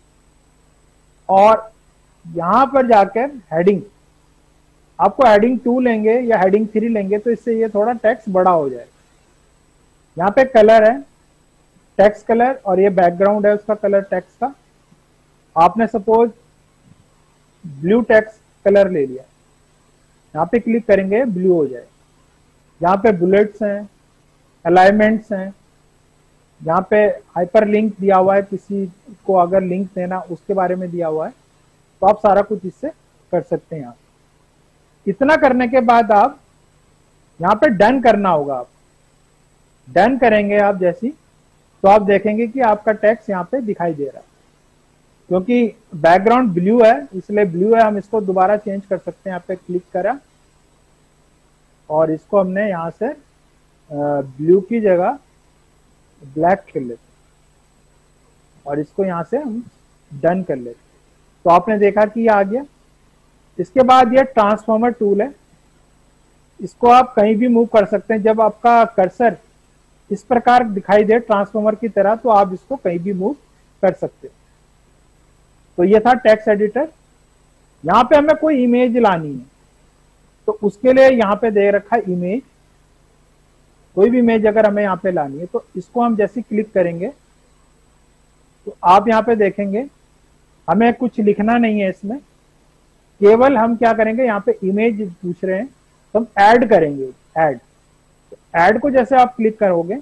और यहां पर जाकर हेडिंग, आपको हेडिंग 2 लेंगे या हेडिंग 3 लेंगे तो इससे ये थोड़ा टेक्स्ट बड़ा हो जाएगा। यहाँ पे कलर है, टेक्स्ट कलर, और ये बैकग्राउंड है उसका कलर टेक्स्ट का। आपने सपोज ब्लू टेक्स्ट कलर ले लिया, यहाँ पे क्लिक करेंगे ब्लू हो जाए। यहाँ पे बुलेट्स हैं, अलाइनमेंट्स हैं, यहाँ पे हाइपर लिंक दिया हुआ है, किसी को अगर लिंक देना उसके बारे में दिया हुआ है, तो आप सारा कुछ इससे कर सकते हैं। यहाँ इतना करने के बाद आप यहाँ पे डन करना होगा। आप डन करेंगे आप जैसी, तो आप देखेंगे कि आपका टेक्स्ट यहाँ पे दिखाई दे रहा है। क्योंकि बैकग्राउंड ब्लू है इसलिए ब्लू है, हम इसको दोबारा चेंज कर सकते हैं। यहाँ पे क्लिक करा और इसको हमने यहाँ से ब्लू की जगह ब्लैक कर लेते और इसको यहाँ से हम डन कर लेते। तो आपने देखा कि ये आ गया। इसके बाद ये ट्रांसफॉर्मर टूल है, इसको आप कहीं भी मूव कर सकते हैं। जब आपका कर्सर इस प्रकार दिखाई दे ट्रांसफॉर्मर की तरह तो आप इसको कहीं भी मूव कर सकते हैं। तो ये था टेक्स्ट एडिटर। यहाँ पे हमें कोई इमेज लानी है तो उसके लिए यहाँ पे दे रखा है इमेज। कोई भी इमेज अगर हमें यहाँ पे लानी है तो इसको हम जैसे क्लिक करेंगे तो आप यहाँ पे देखेंगे हमें कुछ लिखना नहीं है इसमें, केवल हम क्या करेंगे, यहाँ पे इमेज पूछ रहे हैं तो हम ऐड करेंगे। ऐड, ऐड को जैसे आप क्लिक करोगे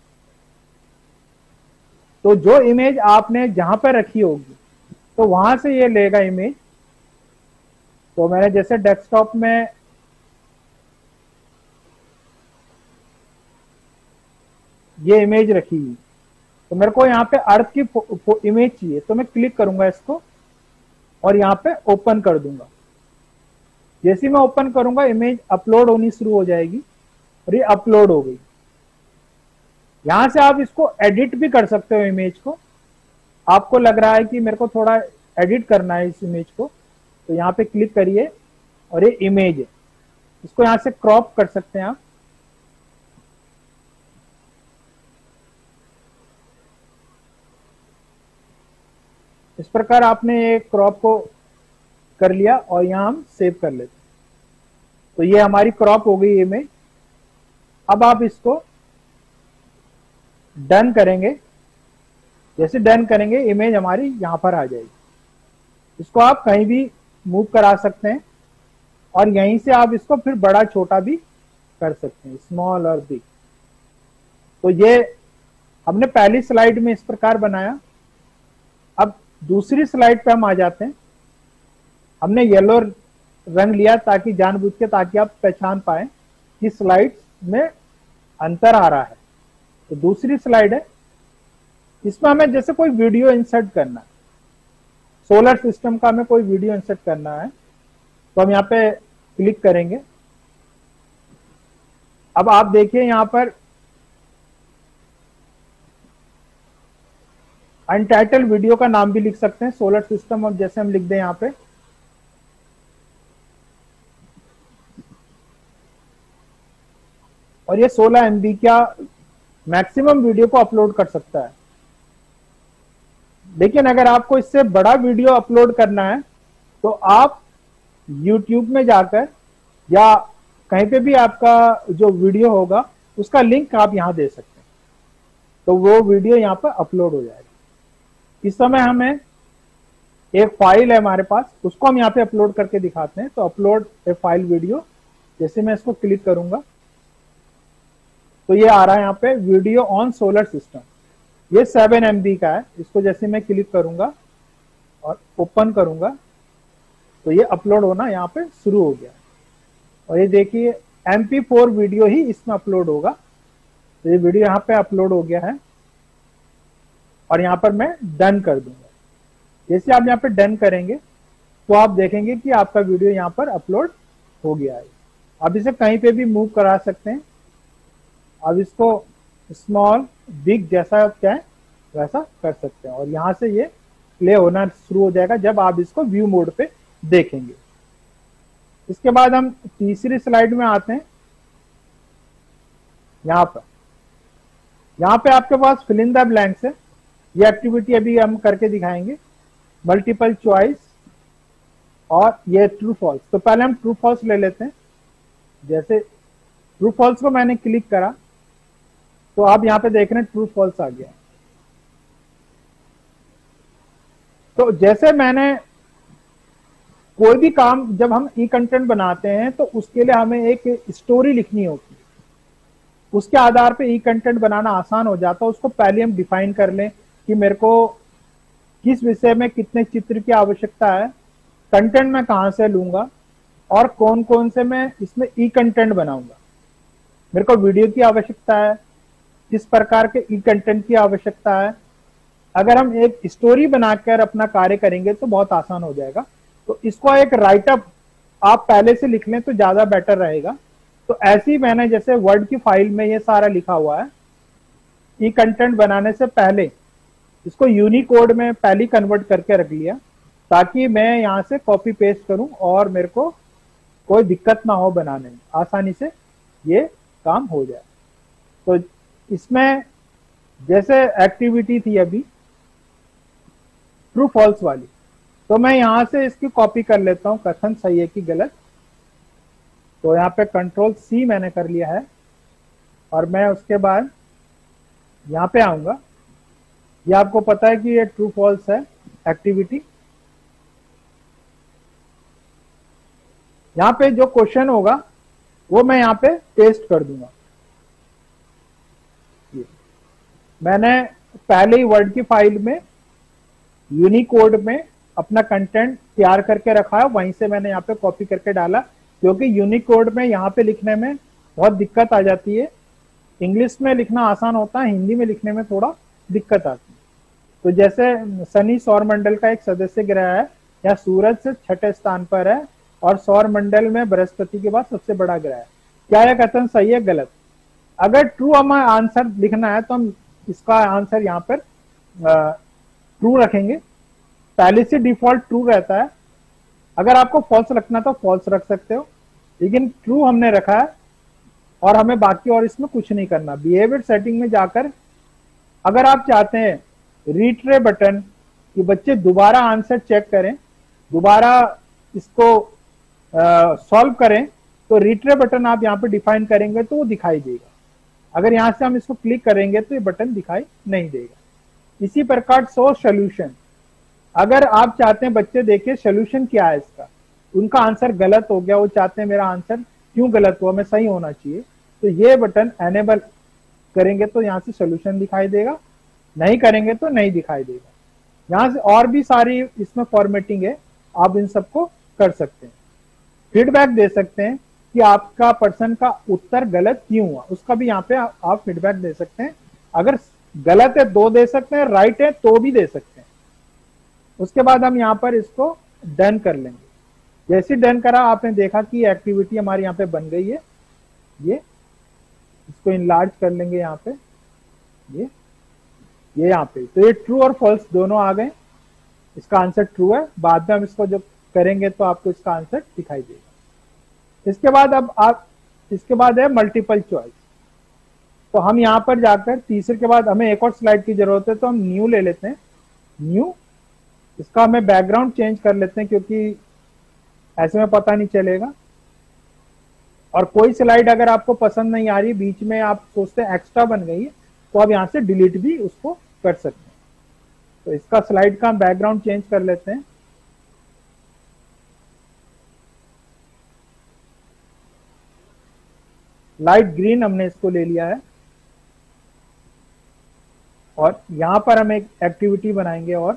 तो जो इमेज आपने जहां पर रखी होगी तो वहां से ये लेगा इमेज। तो मैंने जैसे डेस्कटॉप में ये इमेज रखी हुई तो मेरे को यहाँ पे अर्थ की इमेज चाहिए, तो मैं क्लिक करूंगा इसको और यहाँ पे ओपन कर दूंगा। जैसे मैं ओपन करूंगा इमेज अपलोड होनी शुरू हो जाएगी और ये अपलोड हो गई। यहां से आप इसको एडिट भी कर सकते हो इमेज को। आपको लग रहा है कि मेरे को थोड़ा एडिट करना है इस इमेज को, तो यहाँ पे क्लिक करिए और ये इमेज है, इसको यहां से क्रॉप कर सकते हैं आप। इस प्रकार आपने ये क्रॉप को कर लिया और यहां हम सेव कर लेते हैं। तो ये हमारी क्रॉप हो गई इमेज। अब आप इसको डन करेंगे, जैसे डन करेंगे इमेज हमारी यहां पर आ जाएगी। इसको आप कहीं भी मूव करा सकते हैं और यहीं से आप इसको फिर बड़ा छोटा भी कर सकते हैं, स्मॉल और बिग। तो ये हमने पहली स्लाइड में इस प्रकार बनाया। अब दूसरी स्लाइड पे हम आ जाते हैं। हमने येलो रंग लिया ताकि जानबूझ के, ताकि आप पहचान पाए कि स्लाइड्स में अंतर आ रहा है। तो दूसरी स्लाइड है, इसमें हमें जैसे कोई वीडियो इंसर्ट करना है, सोलर सिस्टम का हमें कोई वीडियो इंसर्ट करना है तो हम यहाँ पे क्लिक करेंगे। अब आप देखिए यहाँ पर अनटाइटल वीडियो का नाम भी लिख सकते हैं, सोलर सिस्टम। अब जैसे हम लिख दें यहाँ पे, और ये 16 MB का मैक्सिमम वीडियो को अपलोड कर सकता है। लेकिन अगर आपको इससे बड़ा वीडियो अपलोड करना है तो आप YouTube में जाकर या कहीं पे भी आपका जो वीडियो होगा उसका लिंक आप यहां दे सकते हैं, तो वो वीडियो यहां पर अपलोड हो जाएगा। इस समय हमें एक फाइल है हमारे पास, उसको हम यहाँ पे अपलोड करके दिखाते हैं। तो अपलोड ए फाइल वीडियो, जैसे मैं इसको क्लिक करूंगा तो ये आ रहा है यहाँ पे वीडियो ऑन सोलर सिस्टम। ये 7 MB का है। इसको जैसे मैं क्लिक करूंगा और ओपन करूंगा तो ये अपलोड होना यहाँ पे शुरू हो गया। और ये देखिए MP4 वीडियो ही इसमें अपलोड होगा। तो ये वीडियो यहाँ पे अपलोड हो गया है और यहाँ पर मैं डन कर दूंगा। जैसे आप यहाँ पे डन करेंगे तो आप देखेंगे कि आपका वीडियो यहाँ पर अपलोड हो गया है। आप इसे कहीं पे भी मूव करा सकते हैं। अब इसको स्मॉल बिग जैसा आप चाहें वैसा कर सकते हैं और यहां से ये प्ले होना शुरू हो जाएगा जब आप इसको व्यू मोड पे देखेंगे। इसके बाद हम तीसरी स्लाइड में आते हैं। यहाँ पे आपके पास फिल इन द ब्लैंक्स है। ये एक्टिविटी अभी हम करके दिखाएंगे, मल्टीपल चॉइस और ये ट्रू फॉल्स। तो पहले हम ट्रू फॉल्स ले लेते हैं। जैसे ट्रू फॉल्स को मैंने क्लिक करा तो आप यहाँ पे देख रहे हैं ट्रू फॉल्स आ गया। तो जैसे मैंने कोई भी काम जब हम ई कंटेंट बनाते हैं तो उसके लिए हमें एक स्टोरी लिखनी होती है, उसके आधार पे ई कंटेंट बनाना आसान हो जाता है। उसको पहले हम डिफाइन कर लें कि मेरे को किस विषय में कितने चित्र की आवश्यकता है, कंटेंट मैं कहां से लूंगा और कौन कौन से मैं इसमें ई कंटेंट बनाऊंगा। मेरे को वीडियो की आवश्यकता है, किस प्रकार के ई कंटेंट की आवश्यकता है। अगर हम एक स्टोरी बनाकर अपना कार्य करेंगे तो बहुत आसान हो जाएगा। तो इसको एक राइटअप आप पहले से लिख लें तो ज्यादा बेटर रहेगा। तो तो ऐसी मैंने जैसे वर्ड की फाइल में ये सारा लिखा हुआ है, ई कंटेंट बनाने से पहले इसको यूनिकोड में पहले कन्वर्ट करके रख लिया, ताकि मैं यहाँ से कॉपी पेस्ट करूं और मेरे को कोई दिक्कत ना हो बनाने में, आसानी से ये काम हो जाए। तो इसमें जैसे एक्टिविटी थी अभी ट्रू फॉल्स वाली, तो मैं यहां से इसकी कॉपी कर लेता हूं, कथन सही है कि गलत। तो यहाँ पे कंट्रोल सी मैंने कर लिया है और मैं उसके बाद यहाँ पे आऊंगा। ये आपको पता है कि ये ट्रू फॉल्स है एक्टिविटी। यहाँ पे जो क्वेश्चन होगा वो मैं यहाँ पे पेस्ट कर दूंगा। मैंने पहले ही वर्ड की फाइल में यूनिकोड में अपना कंटेंट तैयार करके रखा है, वहीं से मैंने यहाँ पे कॉपी करके डाला, क्योंकि यूनिकोड में यहाँ पे लिखने में बहुत दिक्कत आ जाती है। इंग्लिश में लिखना आसान होता है, हिंदी में लिखने में थोड़ा दिक्कत आती है। तो जैसे शनि सौर मंडल का एक सदस्य ग्रह है, या सूरज से छठे स्थान पर है और सौर मंडल में बृहस्पति के बाद सबसे बड़ा ग्रह है। क्या यह कथन सही है गलत? अगर ट्रू हमें आंसर लिखना है तो हम इसका आंसर यहाँ पर ट्रू रखेंगे। पहले से डिफॉल्ट ट्रू रहता है, अगर आपको फॉल्स रखना तो फॉल्स रख सकते हो, लेकिन ट्रू हमने रखा है और हमें बाकी और इसमें कुछ नहीं करना। बिहेवियर सेटिंग में जाकर अगर आप चाहते हैं रीट्रे बटन कि बच्चे दोबारा आंसर चेक करें, दोबारा इसको सॉल्व करें, तो रीट्रे बटन आप यहाँ पे डिफाइन करेंगे तो वो दिखाई देगा। अगर यहां से हम इसको क्लिक करेंगे तो ये बटन दिखाई नहीं देगा। इसी प्रकार शो सोल्यूशन, अगर आप चाहते हैं बच्चे देखें सोल्यूशन क्या है इसका, उनका आंसर गलत हो गया, वो चाहते हैं मेरा आंसर क्यों गलत हुआ, मैं सही होना चाहिए, तो ये बटन एनेबल करेंगे तो यहाँ से सोल्यूशन दिखाई देगा, नहीं करेंगे तो नहीं दिखाई देगा। यहाँ से और भी सारी इसमें फॉर्मेटिंग है, आप इन सबको कर सकते हैं। फीडबैक दे सकते हैं कि आपका पर्सन का उत्तर गलत क्यों हुआ, उसका भी यहाँ पे आप फीडबैक दे सकते हैं। अगर गलत है 2 दे सकते हैं, राइट है तो भी दे सकते हैं। उसके बाद हम यहाँ पर इसको डन कर लेंगे। जैसे डन करा आपने देखा कि एक्टिविटी हमारी यहाँ पे बन गई है। ये इसको इनलार्ज कर लेंगे यहाँ पे, ये यहाँ पे, तो ये ट्रू और फॉल्स दोनों आ गए। इसका आंसर ट्रू है, बाद में हम इसको जब करेंगे तो आपको इसका आंसर दिखाई देगा। इसके बाद अब आप इसके बाद है मल्टीपल चॉइस। तो हम यहाँ पर जाकर तीसरे के बाद हमें एक और स्लाइड की जरूरत है, तो हम न्यू ले लेते हैं। न्यू, इसका हमें बैकग्राउंड चेंज कर लेते हैं क्योंकि ऐसे में पता नहीं चलेगा। और कोई स्लाइड अगर आपको पसंद नहीं आ रही, बीच में आप सोचते हैं एक्स्ट्रा बन गई है, तो आप यहाँ से डिलीट भी उसको कर सकते हैं। तो इसका स्लाइड का हम बैकग्राउंड चेंज कर लेते हैं। लाइट ग्रीन हमने इसको ले लिया है और यहां पर हम एक एक्टिविटी बनाएंगे और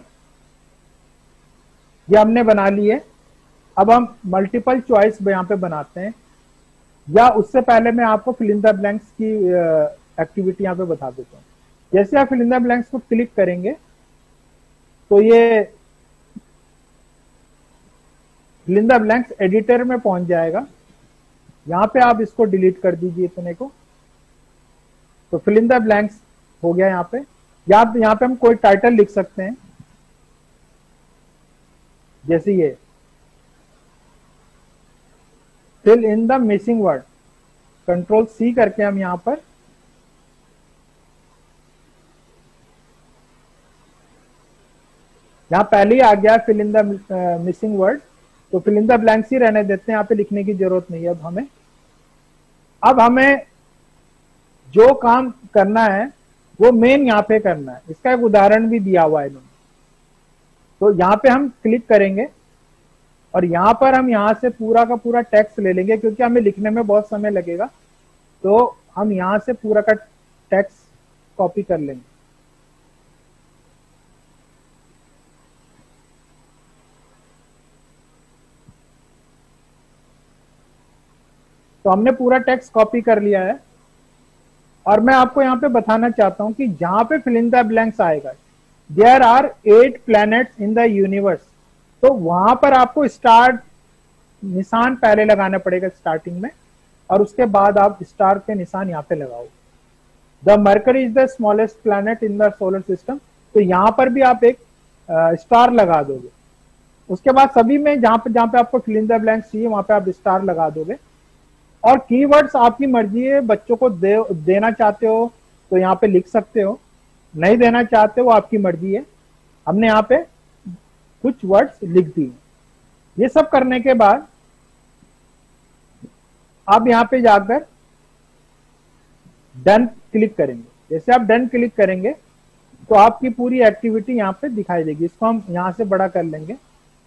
ये हमने बना ली है। अब हम मल्टीपल चॉइस यहां पे बनाते हैं, या उससे पहले मैं आपको फिल इन द ब्लैंक्स की एक्टिविटी यहां पे बता देता हूं। जैसे आप फिल इन द ब्लैंक्स को क्लिक करेंगे तो ये fill in the blanks editor में पहुंच जाएगा। यहां पे आप इसको डिलीट कर दीजिए इतने को, तो फिल इन द ब्लैंक्स हो गया यहाँ पे। यहाँ पे हम कोई टाइटल लिख सकते हैं, जैसे ये fill in the missing word, control C करके हम यहां पर पहले ही आ गया fill in the missing word, तो फिल इन द ब्लैंक्स ही रहने देते हैं, यहाँ पे लिखने की जरूरत नहीं है। अब हमें जो काम करना है वो मेन यहाँ पे करना है। इसका एक उदाहरण भी दिया हुआ है इन्होंने। तो यहाँ पे हम क्लिक करेंगे और यहाँ पर हम यहाँ से पूरा का पूरा टेक्स्ट ले लेंगे, क्योंकि हमें लिखने में बहुत समय लगेगा। तो हम यहाँ से पूरा का टेक्स्ट कॉपी कर लेंगे। तो हमने पूरा टेक्स्ट कॉपी कर लिया है और मैं आपको यहाँ पे बताना चाहता हूं कि जहां पे फिल इन द ब्लैंक्स आएगा, there are 8 planets in the universe, तो वहां पर आपको स्टार्ट निशान पहले लगाना पड़ेगा स्टार्टिंग में। और उसके बाद आप स्टार के निशान यहाँ पे लगाओ। The Mercury is the smallest planet in the solar system, तो यहाँ पर भी आप एक स्टार लगा दोगे। उसके बाद सभी में जहां पे आपको फिल इन द ब्लैंक्स चाहिए वहां पे आप स्टार लगा दोगे। और कीवर्ड्स आपकी मर्जी है, बच्चों को देना चाहते हो तो यहाँ पे लिख सकते हो, नहीं देना चाहते हो आपकी मर्जी है। हमने यहाँ पे कुछ वर्ड्स लिख दिए। ये सब करने के बाद आप यहाँ पे जाकर डन क्लिक करेंगे। जैसे आप डन क्लिक करेंगे तो आपकी पूरी एक्टिविटी यहाँ पे दिखाई देगी। इसको हम यहाँ से बड़ा कर लेंगे।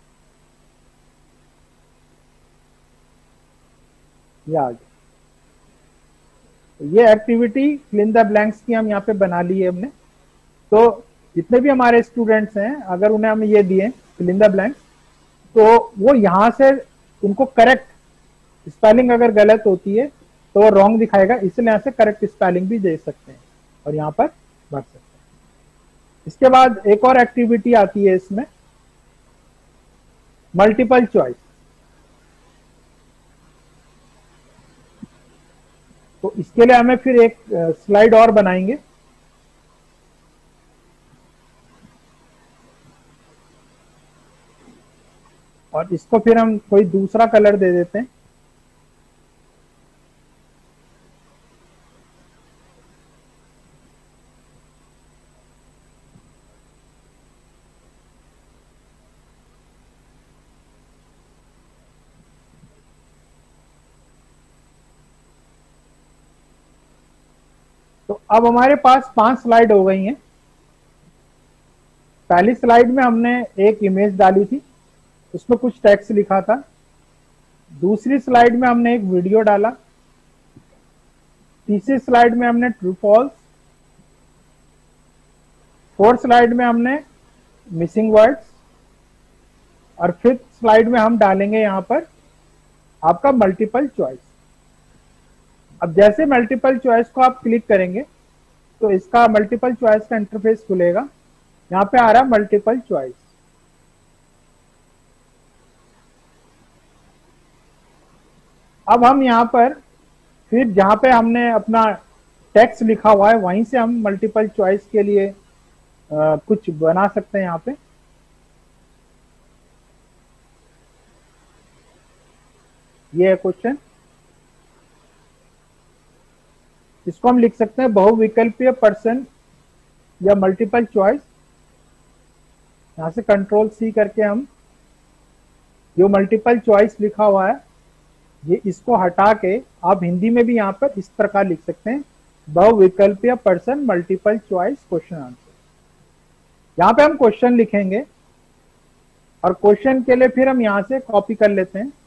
ये activity fill in the blanks की हम यहाँ पे बना ली है हमने। तो जितने भी हमारे स्टूडेंट्स हैं, अगर उन्हें हम ये दिए फिल इन द ब्लैंक्स, तो वो यहाँ से उनको करेक्ट स्पेलिंग अगर गलत होती है तो वो रॉन्ग दिखाएगा, इसलिए यहाँ से करेक्ट स्पेलिंग भी दे सकते हैं और यहाँ पर भर सकते हैं। इसके बाद एक और एक्टिविटी आती है इसमें, मल्टीपल चॉइस। तो इसके लिए हमें फिर एक स्लाइड और बनाएंगे। और इसको फिर हम कोई दूसरा कलर दे देते हैं। तो अब हमारे पास 5 स्लाइड हो गई हैं। पहली स्लाइड में हमने एक इमेज डाली थी, उसमें कुछ टेक्स्ट लिखा था। दूसरी स्लाइड में हमने एक वीडियो डाला। तीसरी स्लाइड में हमने ट्रू फॉल्स। फोर्थ स्लाइड में हमने मिसिंग वर्ड्स। और फिफ्थ स्लाइड में हम डालेंगे यहां पर आपका मल्टीपल चॉइस। अब जैसे मल्टीपल चॉइस को आप क्लिक करेंगे तो इसका मल्टीपल चॉइस का इंटरफेस खुलेगा। यहां पे आ रहा है मल्टीपल चॉइस। अब हम यहां पर फिर जहां पे हमने अपना टेक्स्ट लिखा हुआ है वहीं से हम मल्टीपल चॉइस के लिए कुछ बना सकते हैं। यहां पे ये है क्वेश्चन, इसको हम लिख सकते हैं बहुविकल्पीय प्रश्न या मल्टीपल चॉइस। यहां से कंट्रोल सी करके हम जो मल्टीपल चॉइस लिखा हुआ है ये इसको हटा के आप हिंदी में भी यहां पर इस प्रकार लिख सकते हैं, बहुविकल्पीय प्रश्न मल्टीपल चॉइस क्वेश्चन आंसर। यहां पे हम क्वेश्चन लिखेंगे और क्वेश्चन के लिए फिर हम यहां से कॉपी कर लेते हैं।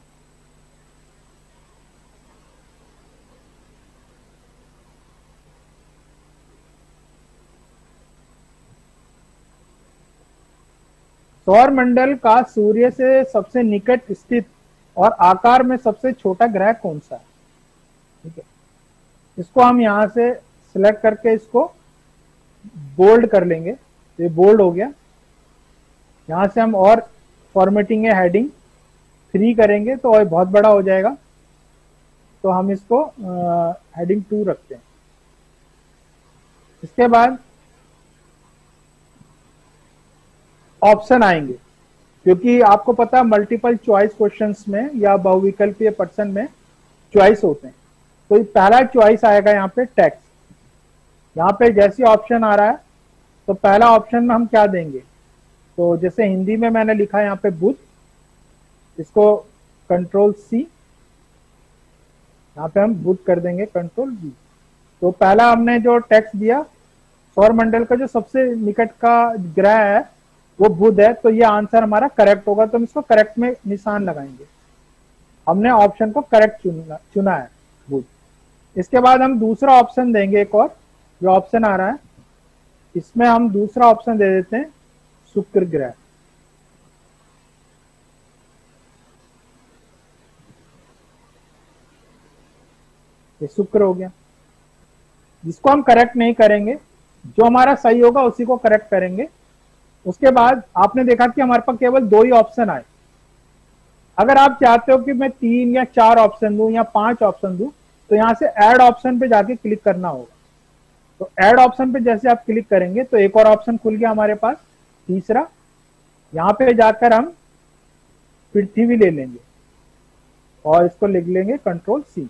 सौर मंडल का सूर्य से सबसे निकट स्थित और आकार में सबसे छोटा ग्रह कौन सा है? ठीक है, इसको हम यहां से सिलेक्ट करके इसको बोल्ड कर लेंगे। ये बोल्ड हो गया। यहां से हम और फॉर्मेटिंग है, हेडिंग 3 करेंगे तो और बहुत बड़ा हो जाएगा, तो हम इसको हेडिंग 2 रखते हैं। इसके बाद ऑप्शन आएंगे, क्योंकि आपको पता है मल्टीपल चॉइस क्वेश्चंस में या बहुविकल्पीय प्रश्न में चॉइस होते हैं। तो पहला चॉइस आएगा यहाँ पे टेक्स्ट। यहाँ पे जैसे ऑप्शन आ रहा है तो पहला ऑप्शन में हम क्या देंगे, तो जैसे हिंदी में मैंने लिखा है यहाँ पे बुध, इसको कंट्रोल सी, यहाँ पे हम बुध कर देंगे कंट्रोल बी। तो पहला हमने जो टेक्स्ट दिया, सौर मंडल का जो सबसे निकट का ग्रह है वो बुध है, तो ये आंसर हमारा करेक्ट होगा। तो हम इसको करेक्ट में निशान लगाएंगे। हमने ऑप्शन को करेक्ट चुना है, बुध। इसके बाद हम दूसरा ऑप्शन देंगे, एक और जो ऑप्शन आ रहा है इसमें हम दूसरा ऑप्शन दे देते हैं शुक्र ग्रह। ये शुक्र हो गया। जिसको हम करेक्ट नहीं करेंगे, जो हमारा सही होगा उसी को करेक्ट करेंगे। उसके बाद आपने देखा कि हमारे पास केवल 2 ही ऑप्शन आए। अगर आप चाहते हो कि मैं 3 या 4 ऑप्शन दूं या 5 ऑप्शन दूं, तो यहां से ऐड ऑप्शन पे जाके क्लिक करना होगा। तो ऐड ऑप्शन पे जैसे आप क्लिक करेंगे तो एक और ऑप्शन खुल गया हमारे पास, तीसरा। यहां पे जाकर हम पृथ्वी ले लेंगे और इसको लिख लेंगे Ctrl+C,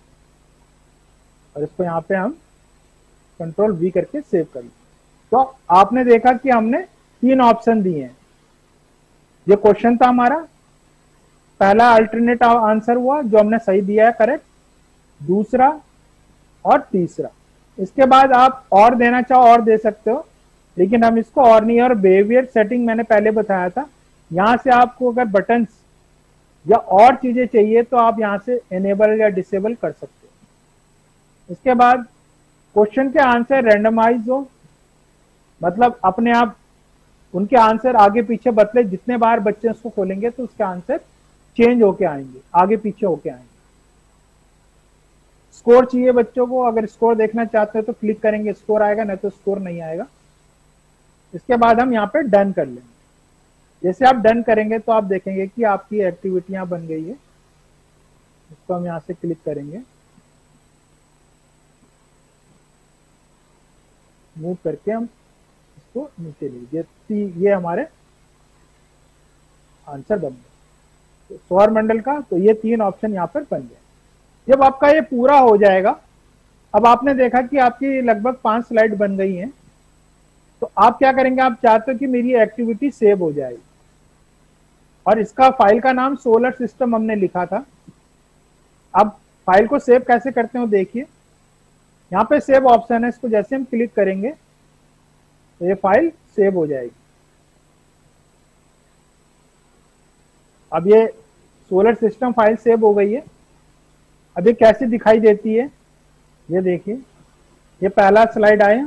और इसको यहां पे हम Ctrl+V करके सेव कर लेंगे। तो आपने देखा कि हमने 3 ऑप्शन दिए हैं। ये क्वेश्चन था हमारा, पहला अल्टरनेट आंसर हुआ जो हमने सही दिया है, करेक्ट, दूसरा और तीसरा। इसके बाद आप और देना चाहो और दे सकते हो, लेकिन हम इसको और नहीं। और बिहेवियर सेटिंग मैंने पहले बताया था, यहां से आपको अगर बटन्स या और चीजें चाहिए तो आप यहां से एनेबल या डिसेबल कर सकते हो। इसके बाद क्वेश्चन के आंसर रैंडमाइज हो, मतलब अपने आप उनके आंसर आगे पीछे बदले, जितने बार बच्चे उसको खोलेंगे तो उसके आंसर चेंज होके आएंगे, आगे पीछे होके आएंगे। स्कोर चाहिए बच्चों को, अगर स्कोर देखना चाहते हो तो क्लिक करेंगे, स्कोर आएगा, नहीं तो स्कोर नहीं आएगा। इसके बाद हम यहाँ पे डन कर लेंगे। जैसे आप डन करेंगे तो आप देखेंगे कि आपकी एक्टिविटियां बन गई है। इसको हम यहां से क्लिक करेंगे, मूव करके हम इसको नीचे लीजिए। ये हमारे आंसर बन गए सौर मंडल का। तो ये 3 ऑप्शन यहाँ पर बन गए। जब आपका ये पूरा हो जाएगा, अब आपने देखा कि आपकी लगभग 5 स्लाइड बन गई हैं, तो आप क्या करेंगे, आप चाहते हो कि मेरी एक्टिविटी सेव हो जाएगी, और इसका फाइल का नाम सोलर सिस्टम हमने लिखा था। अब फाइल को सेव कैसे करते हो देखिए, यहाँ पे सेव ऑप्शन है, इसको जैसे हम क्लिक करेंगे तो ये फाइल सेव हो जाएगी। अब ये सोलर सिस्टम फाइल सेव हो गई है। अब ये कैसे दिखाई देती है, ये देखिए, ये पहला स्लाइड आया,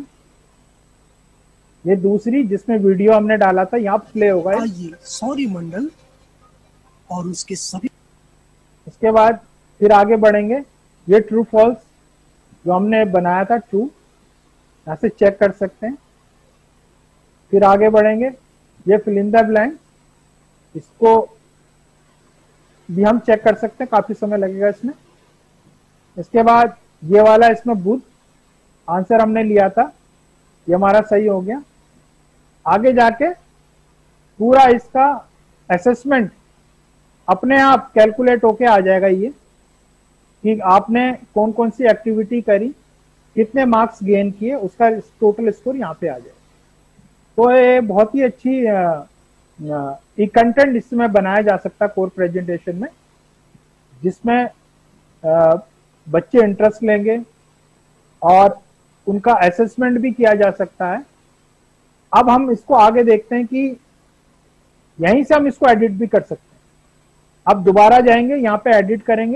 ये दूसरी जिसमें वीडियो हमने डाला था, यहाँ प्ले होगा। आइए सौरमंडल और उसके सभी। इसके बाद फिर आगे बढ़ेंगे, ये ट्रू फॉल्स जो हमने बनाया था, ट्रू, यहाँ से चेक कर सकते हैं। फिर आगे बढ़ेंगे, ये फिल इन द ब्लैंक, इसको भी हम चेक कर सकते हैं, काफी समय लगेगा इसमें। इसके बाद ये वाला, इसमें बुध आंसर हमने लिया था, ये हमारा सही हो गया। आगे जाके पूरा इसका असेसमेंट अपने आप कैलकुलेट होके आ जाएगा, ये कि आपने कौन कौन सी एक्टिविटी करी, कितने मार्क्स गेन किए, उसका टोटल स्कोर यहाँ पे आ जाएगा। तो ये बहुत ही अच्छी कंटेंट इसमें बनाया जा सकता है कोर प्रेजेंटेशन में, जिसमें बच्चे इंटरेस्ट लेंगे और उनका असेसमेंट भी किया जा सकता है। अब हम इसको आगे देखते हैं कि यहीं से हम इसको एडिट भी कर सकते हैं। अब दोबारा जाएंगे, यहाँ पे एडिट करेंगे,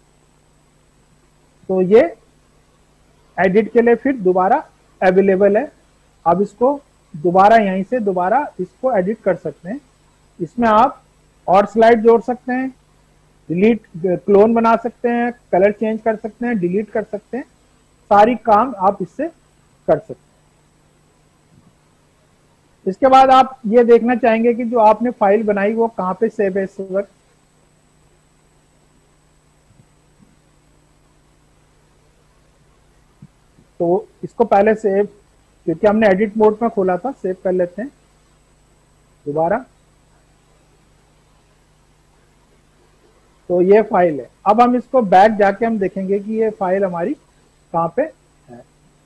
तो ये एडिट के लिए फिर दोबारा अवेलेबल है। अब इसको दोबारा यहीं से दोबारा इसको एडिट कर सकते हैं। इसमें आप और स्लाइड जोड़ सकते हैं, डिलीट, क्लोन बना सकते हैं, कलर चेंज कर सकते हैं, डिलीट कर सकते हैं, सारी काम आप इससे कर सकते हैं। इसके बाद आप ये देखना चाहेंगे कि जो आपने फाइल बनाई वो कहां पे सेव है इस वक्त। तो इसको पहले सेव, क्योंकि हमने एडिट मोड में खोला था, सेव कर लेते हैं दोबारा। तो ये फाइल है। अब हम इसको बैक जाके हम देखेंगे कि ये फाइल हमारी कहां पे है।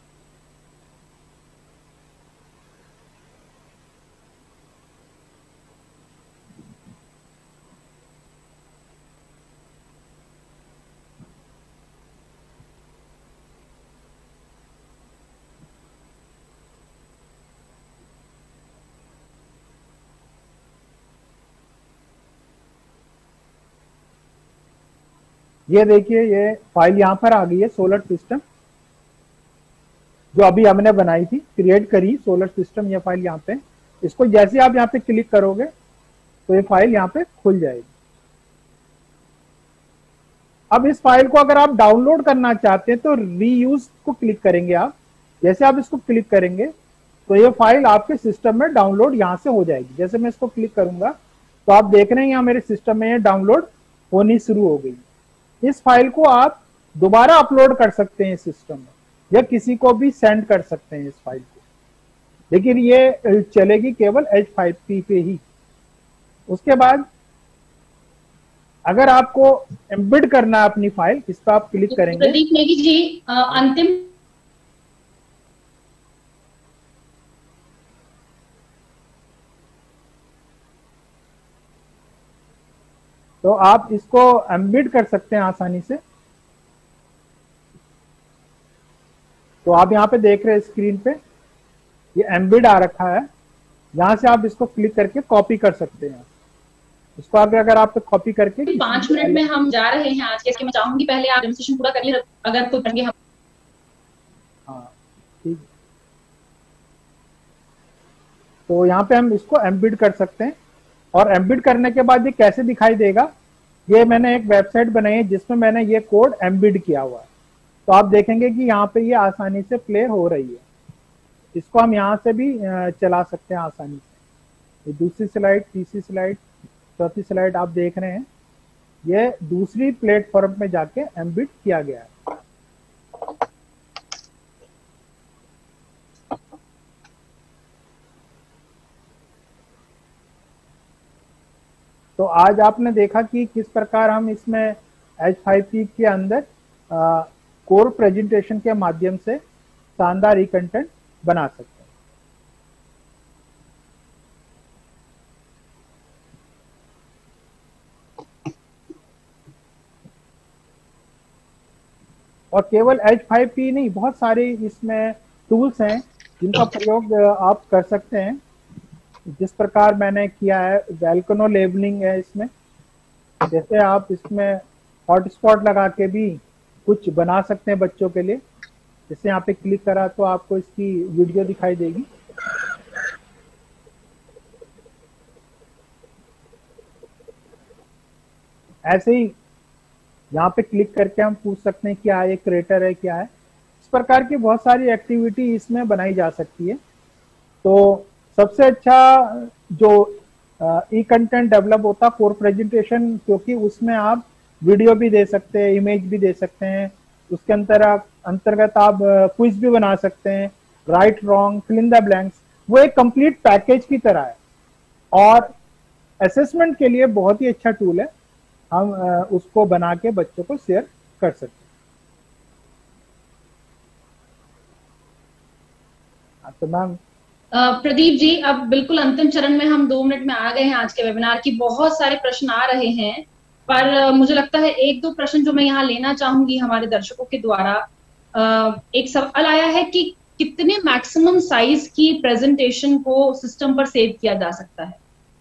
ये देखिए, ये फाइल यहां पर आ गई है, सोलर सिस्टम, जो अभी हमने बनाई थी, क्रिएट करी सोलर सिस्टम, ये फाइल यहाँ पे। इसको जैसे आप यहाँ पे क्लिक करोगे तो ये फाइल यहाँ पे खुल जाएगी। अब इस फाइल को अगर आप डाउनलोड करना चाहते हैं तो रीयूज को क्लिक करेंगे आप। जैसे आप इसको क्लिक करेंगे तो ये फाइल आपके सिस्टम में डाउनलोड यहाँ से हो जाएगी। जैसे मैं इसको क्लिक करूंगा तो आप देख रहे हैं यहाँ मेरे सिस्टम में ये डाउनलोड होनी शुरू हो गई। इस फाइल को आप दोबारा अपलोड कर सकते हैं सिस्टम में, या किसी को भी सेंड कर सकते हैं इस फाइल को, लेकिन ये चलेगी केवल H5P पे ही। उसके बाद अगर आपको एम्बेड करना है अपनी फाइल, इस पर आप क्लिक करेंगे। प्रदीप नेगी जी, अंतिम तो आप इसको एम्बेड कर सकते हैं आसानी से। तो आप यहाँ पे देख रहे हैं स्क्रीन पे ये एम्बेड आ रखा है, यहां से आप इसको क्लिक करके कॉपी कर सकते हैं। इसको आगे अगर आप कॉपी करके 5 मिनट में हम जा रहे हैं आज के, मैं चाहूंगी पहले आप डेमोन्स्ट्रेशन पूरा करिए, अगर कोई करेंगे हम। हाँ ठीक। तो यहाँ पे हम इसको एम्बेड कर सकते हैं, और एम्बेड करने के बाद ये कैसे दिखाई देगा, ये मैंने एक वेबसाइट बनाई है जिसमें मैंने ये कोड एम्बेड किया हुआ है। तो आप देखेंगे कि यहाँ पे ये आसानी से प्ले हो रही है। इसको हम यहाँ से भी चला सकते हैं आसानी से। ये दूसरी स्लाइड, तीसरी स्लाइड, चौथी स्लाइड आप देख रहे हैं, ये दूसरी प्लेटफॉर्म में जाके एम्बेड किया गया है। तो आज आपने देखा कि किस प्रकार हम इसमें H5P के अंदर कोर प्रेजेंटेशन के माध्यम से शानदार ई कंटेंट बना सकते हैं। और केवल H5P नहीं, बहुत सारे इसमें टूल्स हैं जिनका प्रयोग आप कर सकते हैं। जिस प्रकार मैंने किया है, वोल्केनो लेबलिंग है इसमें, जैसे आप इसमें हॉटस्पॉट लगा के भी कुछ बना सकते हैं बच्चों के लिए। जैसे यहाँ पे क्लिक करा तो आपको इसकी वीडियो दिखाई देगी। ऐसे ही यहाँ पे क्लिक करके हम पूछ सकते हैं क्या ये क्रिएटर है, क्या है। इस प्रकार की बहुत सारी एक्टिविटी इसमें बनाई जा सकती है। तो सबसे अच्छा जो ई कंटेंट डेवलप होता है कोर प्रेजेंटेशन, क्योंकि उसमें आप वीडियो भी दे सकते हैं, इमेज भी दे सकते हैं, उसके अंतर्गत आप क्विज भी बना सकते हैं, right wrong, fill in the blanks, वो एक कंप्लीट पैकेज की तरह है और असेसमेंट के लिए बहुत ही अच्छा टूल है। हम उसको बना के बच्चों को शेयर कर सकते हैं। तो मैम प्रदीप जी, अब बिल्कुल अंतिम चरण में हम 2 मिनट में आ गए हैं आज के वेबिनार की। बहुत सारे प्रश्न आ रहे हैं, पर मुझे लगता है 1-2 प्रश्न जो मैं यहाँ लेना चाहूंगी हमारे दर्शकों के द्वारा। एक सवाल आया है कि कितने मैक्सिमम साइज की प्रेजेंटेशन को सिस्टम पर सेव किया जा सकता है?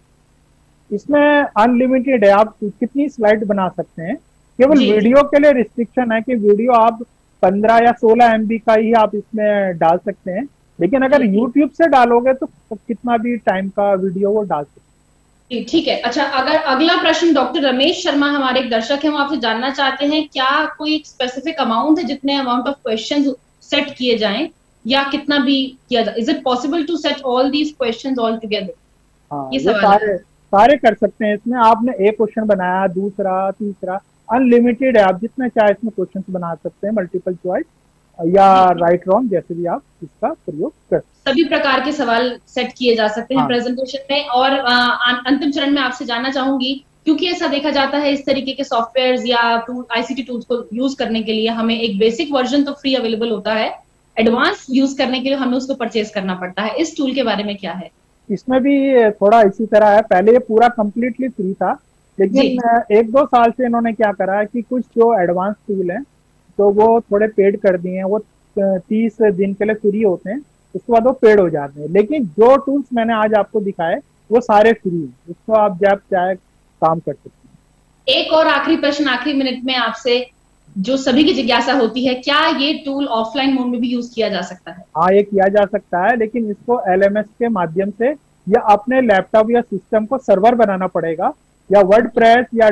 इसमें अनलिमिटेड है, आप कितनी स्लाइड बना सकते हैं। केवल वीडियो के लिए रिस्ट्रिक्शन है कि वीडियो आप 15 या 16 MB का ही आप इसमें डाल सकते हैं, लेकिन अगर YouTube से डालोगे तो कितना भी टाइम का वीडियो वो डाल सकते हैं। ठीक है। अच्छा, अगर अगला प्रश्न डॉक्टर रमेश शर्मा हमारे एक दर्शक हैं, वो आपसे जानना चाहते हैं क्या कोई एक स्पेसिफिक अमाउंट है जितने अमाउंट ऑफ क्वेश्चंस सेट किए जाएं, या कितना भी किया जाए? Is it possible to set all these questions all together? हाँ, ये सारे कर सकते हैं। इसमें आपने एक क्वेश्चन बनाया, दूसरा, तीसरा, अनलिमिटेड है, आप जितने चाहे इसमें क्वेश्चन बना सकते हैं, मल्टीपल चॉइस या राइट रॉन्ग, जैसे भी आप इसका प्रयोग कर सकते हैं। सभी प्रकार के सवाल सेट किए जा सकते हैं प्रेजेंटेशन में। और अंतिम चरण में आपसे जानना चाहूंगी, क्योंकि ऐसा देखा जाता है इस तरीके के सॉफ्टवेयर या आईसीटी टूल्स को यूज करने के लिए हमें एक बेसिक वर्जन तो फ्री अवेलेबल होता है, एडवांस यूज करने के लिए हमें उसको परचेज करना पड़ता है। इस टूल के बारे में क्या है? इसमें भी थोड़ा इसी तरह है। पहले ये पूरा कंप्लीटली फ्री था, लेकिन 1-2 साल से इन्होंने क्या करा है कि कुछ जो एडवांस टूल हैं तो वो थोड़े पेड कर दिए हैं। वो 30 दिन के लिए फ्री होते हैं, उसके बाद वो पेड हो जाते हैं। लेकिन जो टूल्स मैंने आज आपको दिखाए वो सारे फ्री हैं, उसको आप जब चाहे काम कर सकते हैं। एक और आखिरी प्रश्न आखिरी मिनट में आपसे, जो सभी की जिज्ञासा होती है, क्या ये टूल ऑफलाइन मोड में भी यूज किया जा सकता है? हाँ, ये किया जा सकता है, लेकिन इसको LMS के माध्यम से या अपने लैपटॉप या सिस्टम को सर्वर बनाना पड़ेगा, या वर्डप्रेस या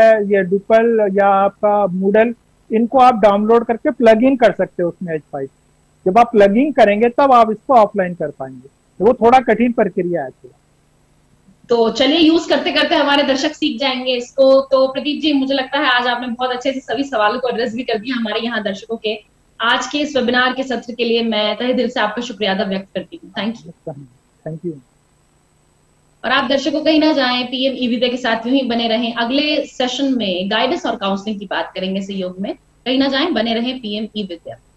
डुपल या आपका मूडल, इनको आप डाउनलोड करके प्लग इन कर सकते हो उसमें H5। जब आप प्लग इन करेंगे तब आप इसको ऑफलाइन कर पाएंगे, तो वो थोड़ा कठिन प्रक्रिया है। तो चलिए यूज करते करते हमारे दर्शक सीख जाएंगे इसको। तो प्रदीप जी, मुझे लगता है आज आपने बहुत अच्छे से सभी सवालों को एड्रेस भी कर दिया हमारे यहाँ दर्शकों के। आज के इस वेबिनार के सत्र के लिए मैं तहे दिल से आपका शुक्रिया अदा व्यक्त करती हूँ। Thank you. Thank you. और आप दर्शकों कहीं ना जाएं, पीएम ई विद्या के साथ यूं ही बने रहें। अगले सेशन में गाइडेंस और काउंसलिंग की बात करेंगे सहयोग में। कहीं ना जाएं, बने रहें पीएम ई विद्या।